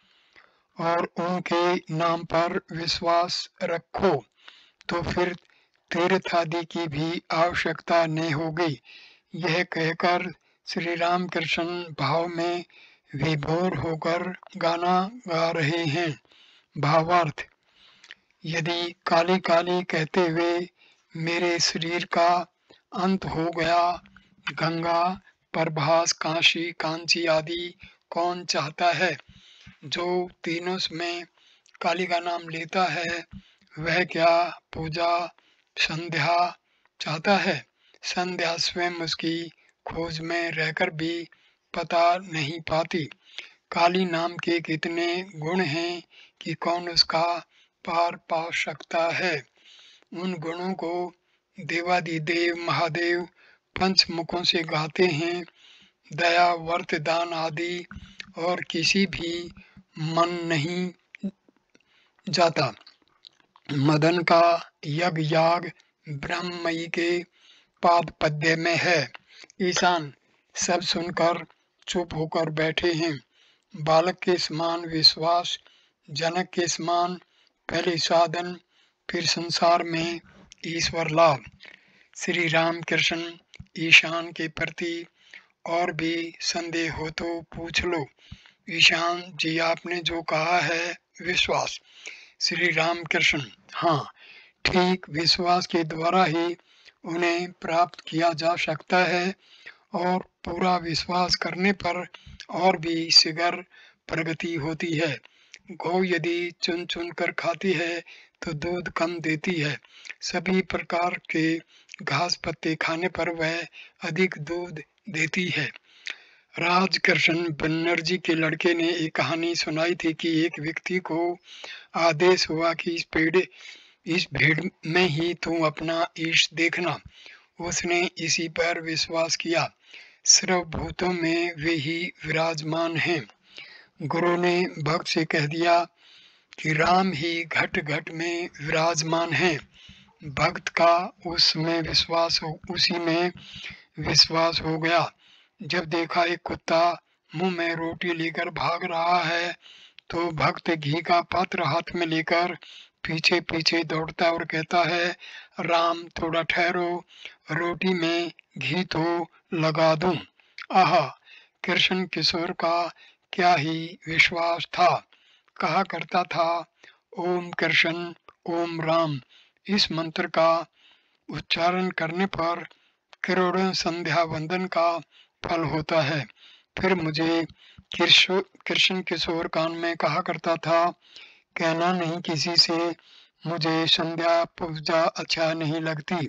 A: और उनके नाम पर विश्वास रखो तो फिर तीर्थ आदि की भी आवश्यकता नहीं होगी। यह कहकर श्री रामकृष्ण भाव में विभोर होकर गाना गा रहे हैं। भावार्थ, यदि काली काली कहते हुए मेरे शरीर का अंत हो गया, गंगा, प्रभास, काशी, कांची आदि कौन चाहता है? जो तीनों में काली का नाम लेता है वह क्या पूजा संध्या चाहता है? संध्या स्वयं उसकी खोज में रहकर भी पता नहीं पाती। काली नाम के कितने गुण हैं कि कौन उसका पार पा सकता है। उन गुणों को देवादिदेव महादेव पंचमुखों से गाते हैं। दया, वर्त, दान आदि और किसी भी मन नहीं जाता। मदन का यज्ञ याग ब्रह्ममयी के पाद पद्य में है। ईशान सब सुनकर चुप होकर बैठे हैं। बालक के समान विश्वास, जनक के समान पहले साधन, फिर संसार में ईश्वर लाभ। श्री रामकृष्ण ईशान के प्रति और भी संदेह हो तो पूछ लो। ईशान जी आपने जो कहा है विश्वास। श्री रामकृष्ण, हाँ ठीक, विश्वास के द्वारा ही उन्हें प्राप्त किया जा सकता है, और पूरा विश्वास करने पर और भी शीघ्र प्रगति होती है। गौ यदि चुन चुन कर खाती है तो दूध कम देती है। सभी प्रकार के घास पत्ते खाने पर वह अधिक दूध देती है। राजकृष्ण बनर्जी के लड़के ने एक कहानी सुनाई थी कि एक व्यक्ति को आदेश हुआ कि इस इस भीड़ में ही तू अपना ईश देखना। उसने इसी पर विश्वास किया। सर्वभूतों में वे ही विराजमान हैं। गुरु ने भक्त से कह दिया कि राम ही घट घट में विराजमान हैं। भक्त का उसी में विश्वास हो गया। जब देखा एक कुत्ता मुंह में रोटी लेकर भाग रहा है तो भक्त घी का पात्र हाथ में लेकर पीछे पीछे दौड़ता और कहता है, राम थोड़ा ठहरो, रोटी में घी तो लगा दूं। आहा, कृष्ण किशोर का क्या ही विश्वास था। कहा करता था, ओम कृष्ण ओम राम। इस मंत्र का उच्चारण करने पर करोड़ों संध्या वंदन का फल होता है। फिर मुझे कृष्ण किशोर कान में कहा करता था, कहना नहीं किसी से, मुझे संध्या पूजा अच्छा नहीं लगती।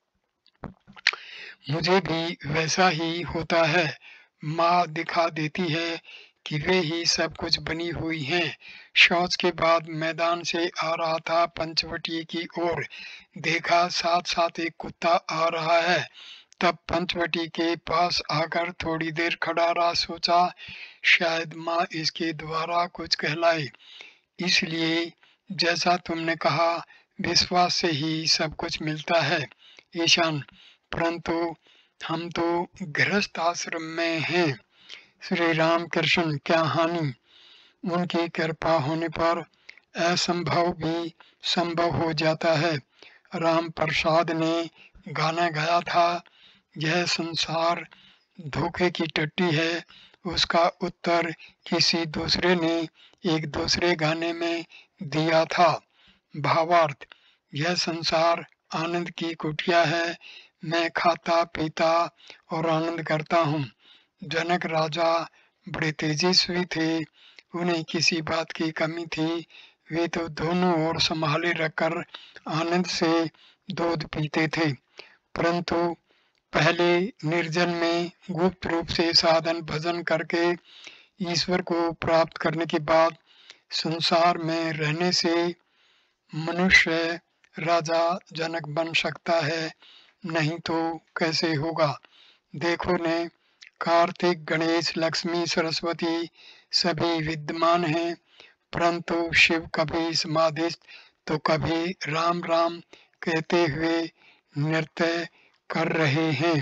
A: मुझे भी वैसा ही होता है। माँ दिखा देती है कि वे ही सब कुछ बनी हुई हैं। शौच के बाद मैदान से आ रहा था पंचवटी की ओर। देखा साथ साथ एक कुत्ता आ रहा है। तब पंचवटी के पास आकर थोड़ी देर खड़ा रहा। सोचा शायद माँ इसके द्वारा कुछ कहलाए। इसलिए जैसा तुमने कहा, विश्वास से ही सब कुछ मिलता है ईशान, परंतु हम तो गृहस्थ आश्रम में हैं। श्री राम कृष्ण क्या हानि। उनकी कृपा होने पर असंभव भी संभव हो जाता है। राम प्रसाद ने गाना गाया था, यह संसार धोखे की टट्टी है। उसका उत्तर किसी दूसरे ने एक दूसरे गाने में दिया था। भावार्थ, यह संसार आनंद की कुटिया है। मैं खाता पीता और आनंद करता हूँ। जनक राजा बड़े तेजस्वी थे, उन्हें किसी बात की कमी थी। वे तो दोनों ओर संभाले रखकर आनंद से दूध पीते थे, परंतु पहले निर्जन में गुप्त रूप से साधन भजन करके ईश्वर को प्राप्त करने के बाद संसार में रहने से मनुष्य राजा जनक बन सकता है, नहीं तो कैसे होगा। देखो ने, कार्तिक गणेश लक्ष्मी सरस्वती सभी विद्यमान हैं, परंतु शिव कभी समाधिस्थ तो कभी राम राम कहते हुए नृत्य कर रहे हैं।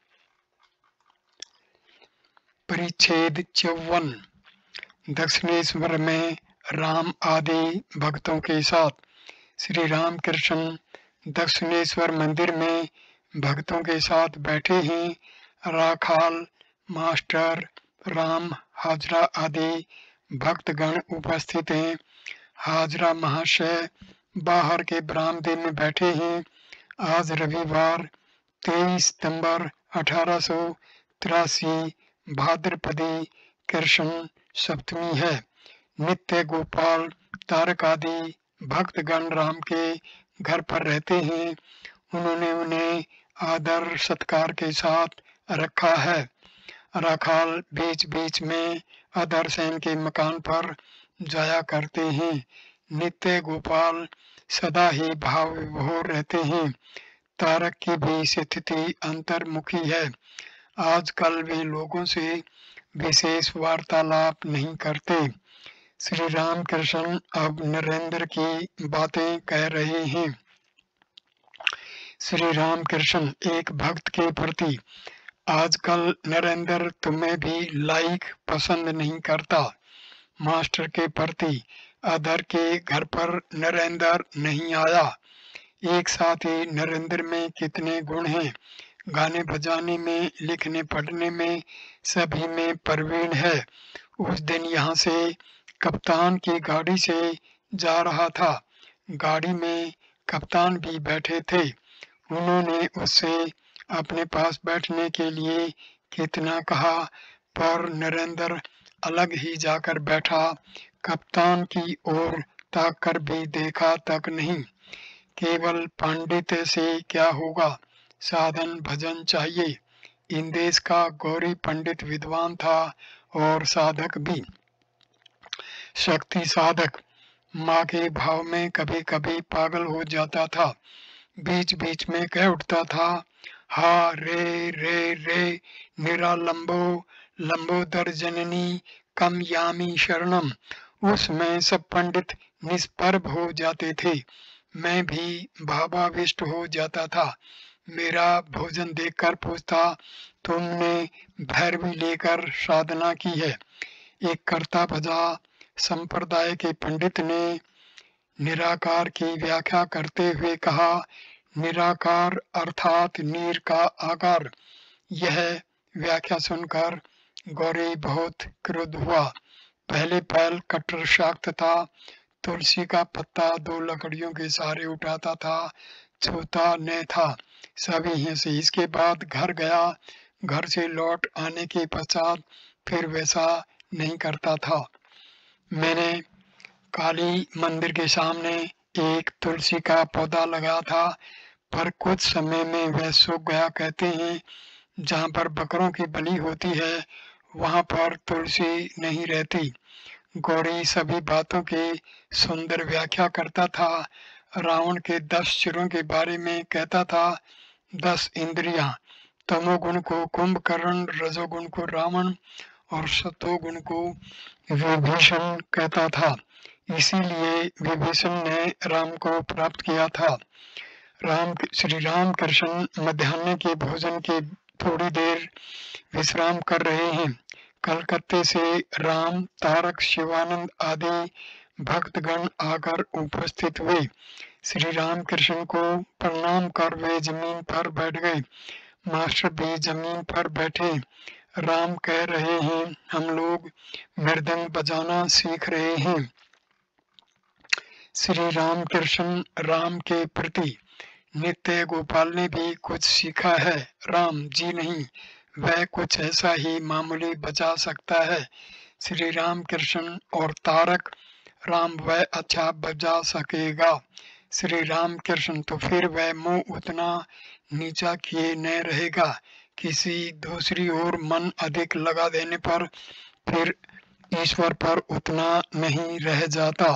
A: परिच्छेद 54। दक्षिणेश्वर में राम आदि भक्तों के साथ। श्री राम कृष्ण दक्षिणेश्वर मंदिर में भक्तों के साथ बैठे हैं। राखाल, मास्टर, राम, हाजरा आदि भक्तगण उपस्थित हैं। हाजरा महाशय बाहर के बरामदे में बैठे हैं। आज रविवार 23 सितंबर 1883 भाद्रपदी कृष्ण सप्तमी है। नित्य गोपाल तारक आदि भक्तगण राम के घर पर रहते हैं। उन्होंने उन्हें आदर सत्कार के साथ रखा है। राखाल बीच बीच में अदर सेन के मकान पर जाया करते हैं। नित्य गोपाल सदा ही भाव विभोर रहते हैं। तारक की भी स्थिति अंतर्मुखी है। आजकल वे लोगों से विशेष वार्तालाप नहीं करते। श्री राम कृष्ण अब नरेंद्र की बातें कह रहे हैं। श्री राम कृष्ण एक भक्त के प्रति, आजकल नरेंद्र तुम्हें भी लाइक पसंद नहीं करता। मास्टर के प्रति, अदर के घर पर नरेंद्र नहीं आया। एक साथ ही नरेंद्र में कितने गुण हैं। गाने बजाने में, लिखने पढ़ने में, सभी में प्रवीण है। उस दिन यहाँ से कप्तान की गाड़ी से जा रहा था। गाड़ी में कप्तान भी बैठे थे। उन्होंने उससे अपने पास बैठने के लिए कितना कहा, पर नरेंद्र अलग ही जाकर बैठा। कप्तान की ओर ताककर भी देखा तक नहीं। केवल पांडित्य से क्या होगा, साधन भजन चाहिए। इन देश का गौरी पंडित विद्वान था और साधक भी, शक्ति साधक। माँ के भाव में कभी कभी पागल हो जाता था। बीच बीच में कह उठता था, हा रे रे रे निरालंबो लंबोदर जननी कम यामी शरणम। उसमें सब पंडित निष्प्रभ हो जाते थे। मैं भी भावाविष्ट हो जाता था। मेरा भोजन देखकर पूछता, तुमने भैरवी लेकर साधना की है? एक कर्ता भजा संप्रदाय के पंडित ने निराकार की व्याख्या करते हुए कहा, निराकार अर्थात नीर का आकार। यह व्याख्या सुनकर गौरी बहुत क्रुद्ध हुआ। पहले पैल कट्टर शाक्त था, तुलसी का पत्ता 2 लकड़ियों के सहारे उठाता था, छूता न था। सभी हंसे। इसके बाद घर गया। घर से लौट आने के पश्चात फिर वैसा नहीं करता था। मैंने काली मंदिर के सामने एक तुलसी का पौधा लगा था, पर कुछ समय में वह सूख गया। कहते हैं जहाँ पर बकरों की बलि होती है वहाँ पर तुलसी नहीं रहती। गौरी सभी बातों की सुंदर व्याख्या करता था। रावण के 10 सिरों के बारे में कहता था, 10 इंद्रियां, तमोगुण को कुंभकर्ण, रजोगुण को रावण और सतोगुण को विभीषण कहता था। इसीलिए विभीषण ने राम को प्राप्त किया था। श्री राम कृष्ण मध्याह्न के भोजन के थोड़ी देर विश्राम कर रहे हैं। कलकत्ते से राम, तारक, शिवानंद आदि भक्तगण आकर उपस्थित हुए। श्री राम कृष्ण को प्रणाम कर वे जमीन पर बैठ गए। मास्टर भी जमीन पर बैठे। राम कह रहे हैं, हम लोग मृदंग बजाना सीख रहे हैं। श्री राम कृष्ण राम के प्रति, नित्य गोपाल ने भी कुछ सीखा है। राम जी नहीं, वह कुछ ऐसा ही मामूली बजा सकता है। श्री राम कृष्ण और तारक, राम वह अच्छा बजा सकेगा। श्री राम कृष्ण तो फिर वह मुंह उतना नीचा किए न रहेगा। किसी दूसरी ओर मन अधिक लगा देने पर फिर ईश्वर पर उतना नहीं रह जाता।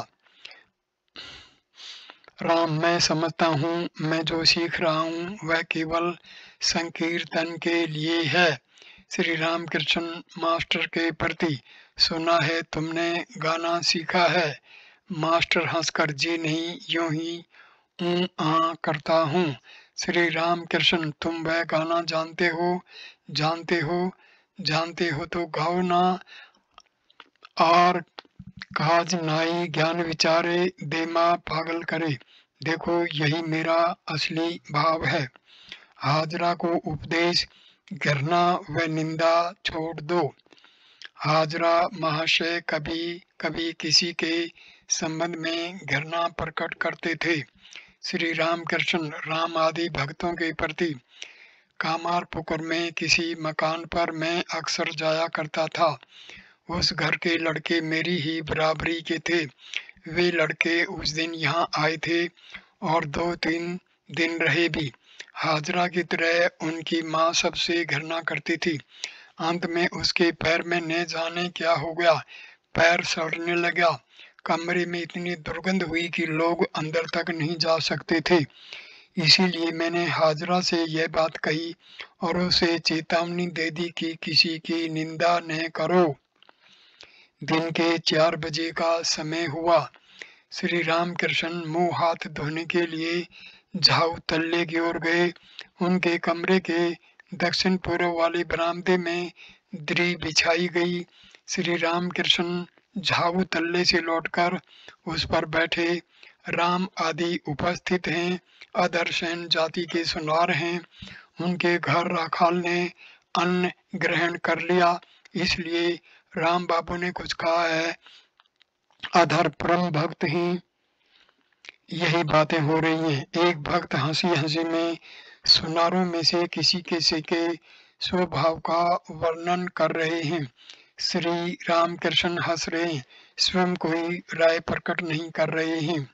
A: राम, मैं समझता हूँ मैं जो सीख रहा हूँ वह केवल संकीर्तन के लिए है। श्री राम कृष्ण मास्टर के प्रति, सुना है तुमने गाना सीखा है। मास्टर हंसकर, जी नहीं, यूं ही करता हूँ। श्री राम कृष्ण, तुम वह गाना जानते हो? जानते हो? जानते हो तो गाओ ना। और काज नाई ज्ञान विचारे, देमा पागल करे। देखो यही मेरा असली भाव है। हाजरा को उपदेश, घृणा व निंदा छोड़ दो। हाजरा महाशय कभी कभी किसी के संबंध में घृणा प्रकट करते थे। श्री राम कृष्ण राम आदि भक्तों के प्रति, कामारपुकुर में किसी मकान पर मैं अक्सर जाया करता था। उस घर के लड़के मेरी ही बराबरी के थे। वे लड़के उस दिन यहाँ आए थे और 2-3 दिन रहे भी। हाजरा की तरह उनकी माँ सबसे घृणा करती थी। अंत में उसके पैर में न जाने क्या हो गया, पैर सड़ने लगा। कमरे में इतनी दुर्गंध हुई कि लोग अंदर तक नहीं जा सकते थे। इसीलिए मैंने हाजरा से यह बात कही और उसे चेतावनी दे दी कि किसी की निंदा न करो। दिन के 4 बजे का समय हुआ। श्री राम कृष्ण मुंह हाथ धोने के लिए झाऊ तल्ले की ओर गए। उनके कमरे के दक्षिण पूर्व वाले बरामदे में दरी बिछाई गई। श्री राम कृष्ण झाऊ तल्ले से लौटकर उस पर बैठे। राम आदि उपस्थित हैं। अदर्शन जाति के सुनार हैं। उनके घर राखाल ने अन्न ग्रहण कर लिया, इसलिए राम बाबू ने कुछ कहा है, अधर परम भक्त ही यही बातें हो रही हैं। एक भक्त हंसी हंसी में सुनारों में से किसी किसी के स्वभाव का वर्णन कर रहे हैं। श्री राम कृष्ण हंस रहे हैं, स्वयं कोई राय प्रकट नहीं कर रहे हैं।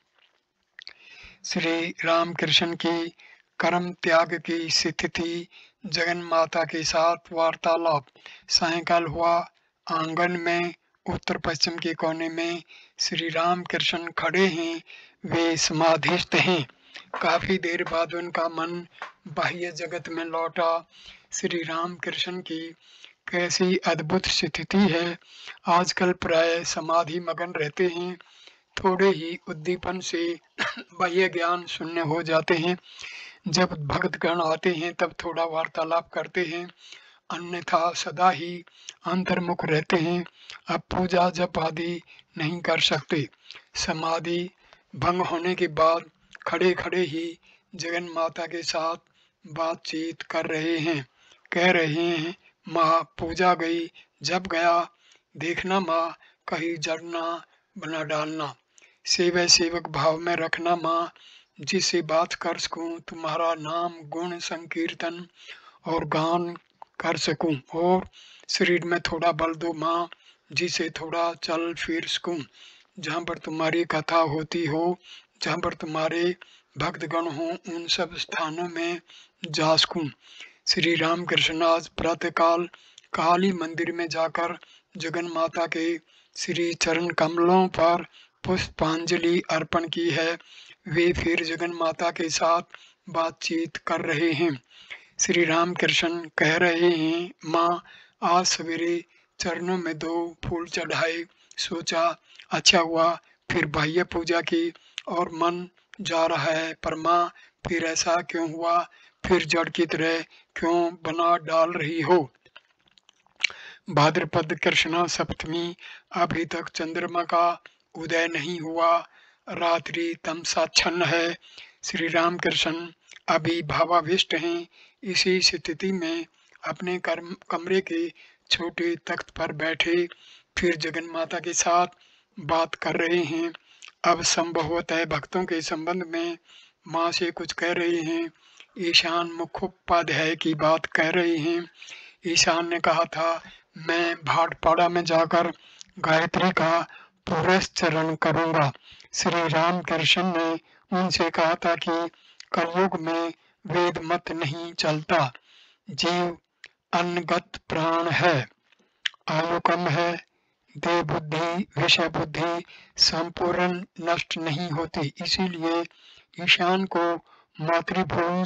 A: श्री राम कृष्ण की कर्म त्याग की स्थिति, जगन माता के साथ वार्तालाप। सायंकाल हुआ। आंगन में उत्तर पश्चिम के कोने में श्री राम कृष्ण खड़े हैं, वे समाधिस्थ हैं। काफी देर बाद उनका मन बाह्य जगत में लौटा। श्री राम कृष्ण की कैसी अद्भुत स्थिति है। आजकल प्राय समाधि मगन रहते हैं, थोड़े ही उद्दीपन से बाह्य ज्ञान शून्य हो जाते हैं। जब भक्तगण आते हैं तब थोड़ा वार्तालाप करते हैं, अन्यथा सदा ही अंतर्मुख रहते हैं। अब पूजा जप आदि नहीं कर सकते। समाधि भंग होने के बाद खड़े खड़े ही जगन माता के साथ बातचीत कर रहे हैं। कह रहे हैं, माँ पूजा गई, जब गया, देखना माँ, कहीं जड़ना बना डालना, सेवा सेवक भाव में रखना माँ, जिससे बात कर सकूं, तुम्हारा नाम गुण संकीर्तन और गान कर सकूं, और शरीर में थोड़ा बल दो माँ, जिसे थोड़ा चल फिर सकूं, जहाँ पर तुम्हारी कथा होती हो, जहाँ पर तुम्हारे भक्तगण हो, उन सब स्थानों में जा सकूं। श्री राम कृष्ण आज प्रातःकाल काली मंदिर में जाकर जगन माता के श्री चरण कमलों पर पुष्पांजलि अर्पण की है। वे फिर जगन माता के साथ बातचीत कर रहे हैं। श्री राम कृष्ण कह रहे हैं, माँ आज सवेरे चरणों में 2 फूल चढ़ाए, सोचा अच्छा हुआ, फिर बाह्य पूजा की और मन जा रहा है, पर माँ फिर ऐसा क्यों हुआ, फिर जड़ की तरह क्यों बना डाल रही हो। भाद्रपद कृष्णा सप्तमी, अभी तक चंद्रमा का उदय नहीं हुआ, रात्रि तमसाच्छन्न है। श्री राम कृष्ण अभी भावाविष्ट हैं। इसी स्थिति में अपने कमरे के छोटे तख्त पर बैठे फिर जगन माता के साथ बात कर रहे हैं। अब संभवतः भक्तों के संबंध में माँ से कुछ कह रहे हैं। ईशान मुखोपाध्याय की बात कह रहे हैं। ईशान ने कहा था, मैं भाटपाड़ा में जाकर गायत्री का पुरस्चरण करूंगा। श्री राम कृष्ण ने उनसे कहा था कि कलयुग में वेद मत नहीं चलता, जीव अन्नगत प्राण है, आयु कम है, देह बुद्धि विषय बुद्धि संपूर्ण नष्ट नहीं होती। इसीलिए ईशान को मातृ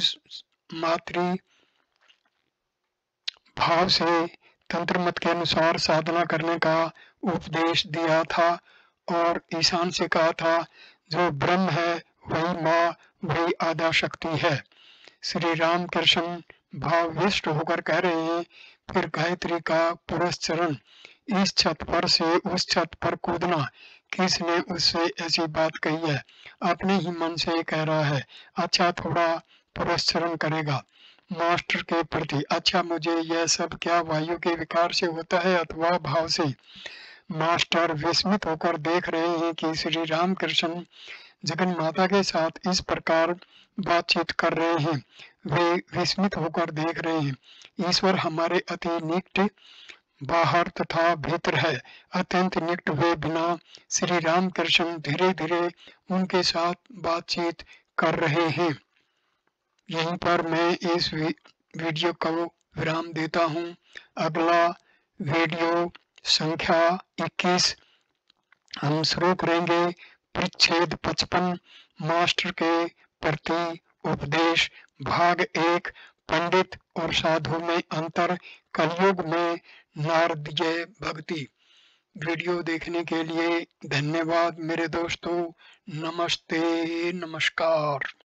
A: भाव से तंत्र मत के अनुसार साधना करने का उपदेश दिया था और ईशान से कहा था, जो ब्रह्म है वही माँ, वही आद्या शक्ति है। श्री राम कृष्ण भावविष्ट होकर कह रहे हैं, फिर गायत्री का पुरस्चरण, इस छत पर से उस छत पर कूदना, किसने उससे ऐसी बात कही है, अपने ही मन से कह रहा है, अच्छा थोड़ा पुरस्चरण करेगा मास्टर के प्रति। अच्छा मुझे यह सब क्या वायु के विकार से होता है अथवा भाव से। मास्टर विस्मित होकर देख रहे हैं कि श्री राम कृष्ण जगन माता के साथ इस प्रकार बातचीत कर रहे हैं। वे विस्मित होकर देख रहे हैं। ईश्वर हमारे अति निकट बाहर तथा भीतर है, अत्यंत निकट हुए बिना श्री राम कृष्ण धीरे धीरे उनके साथ बातचीत कर रहे हैं। यहीं पर मैं इस वीडियो को विराम देता हूँ। अगला वीडियो संख्या 21 हम शुरू करेंगे, परिच्छेद 55 मास्टर के प्रति उपदेश, भाग 1 पंडित और साधु में अंतर, कलयुग में नारदीय भक्ति। वीडियो देखने के लिए धन्यवाद मेरे दोस्तों। नमस्ते, नमस्कार।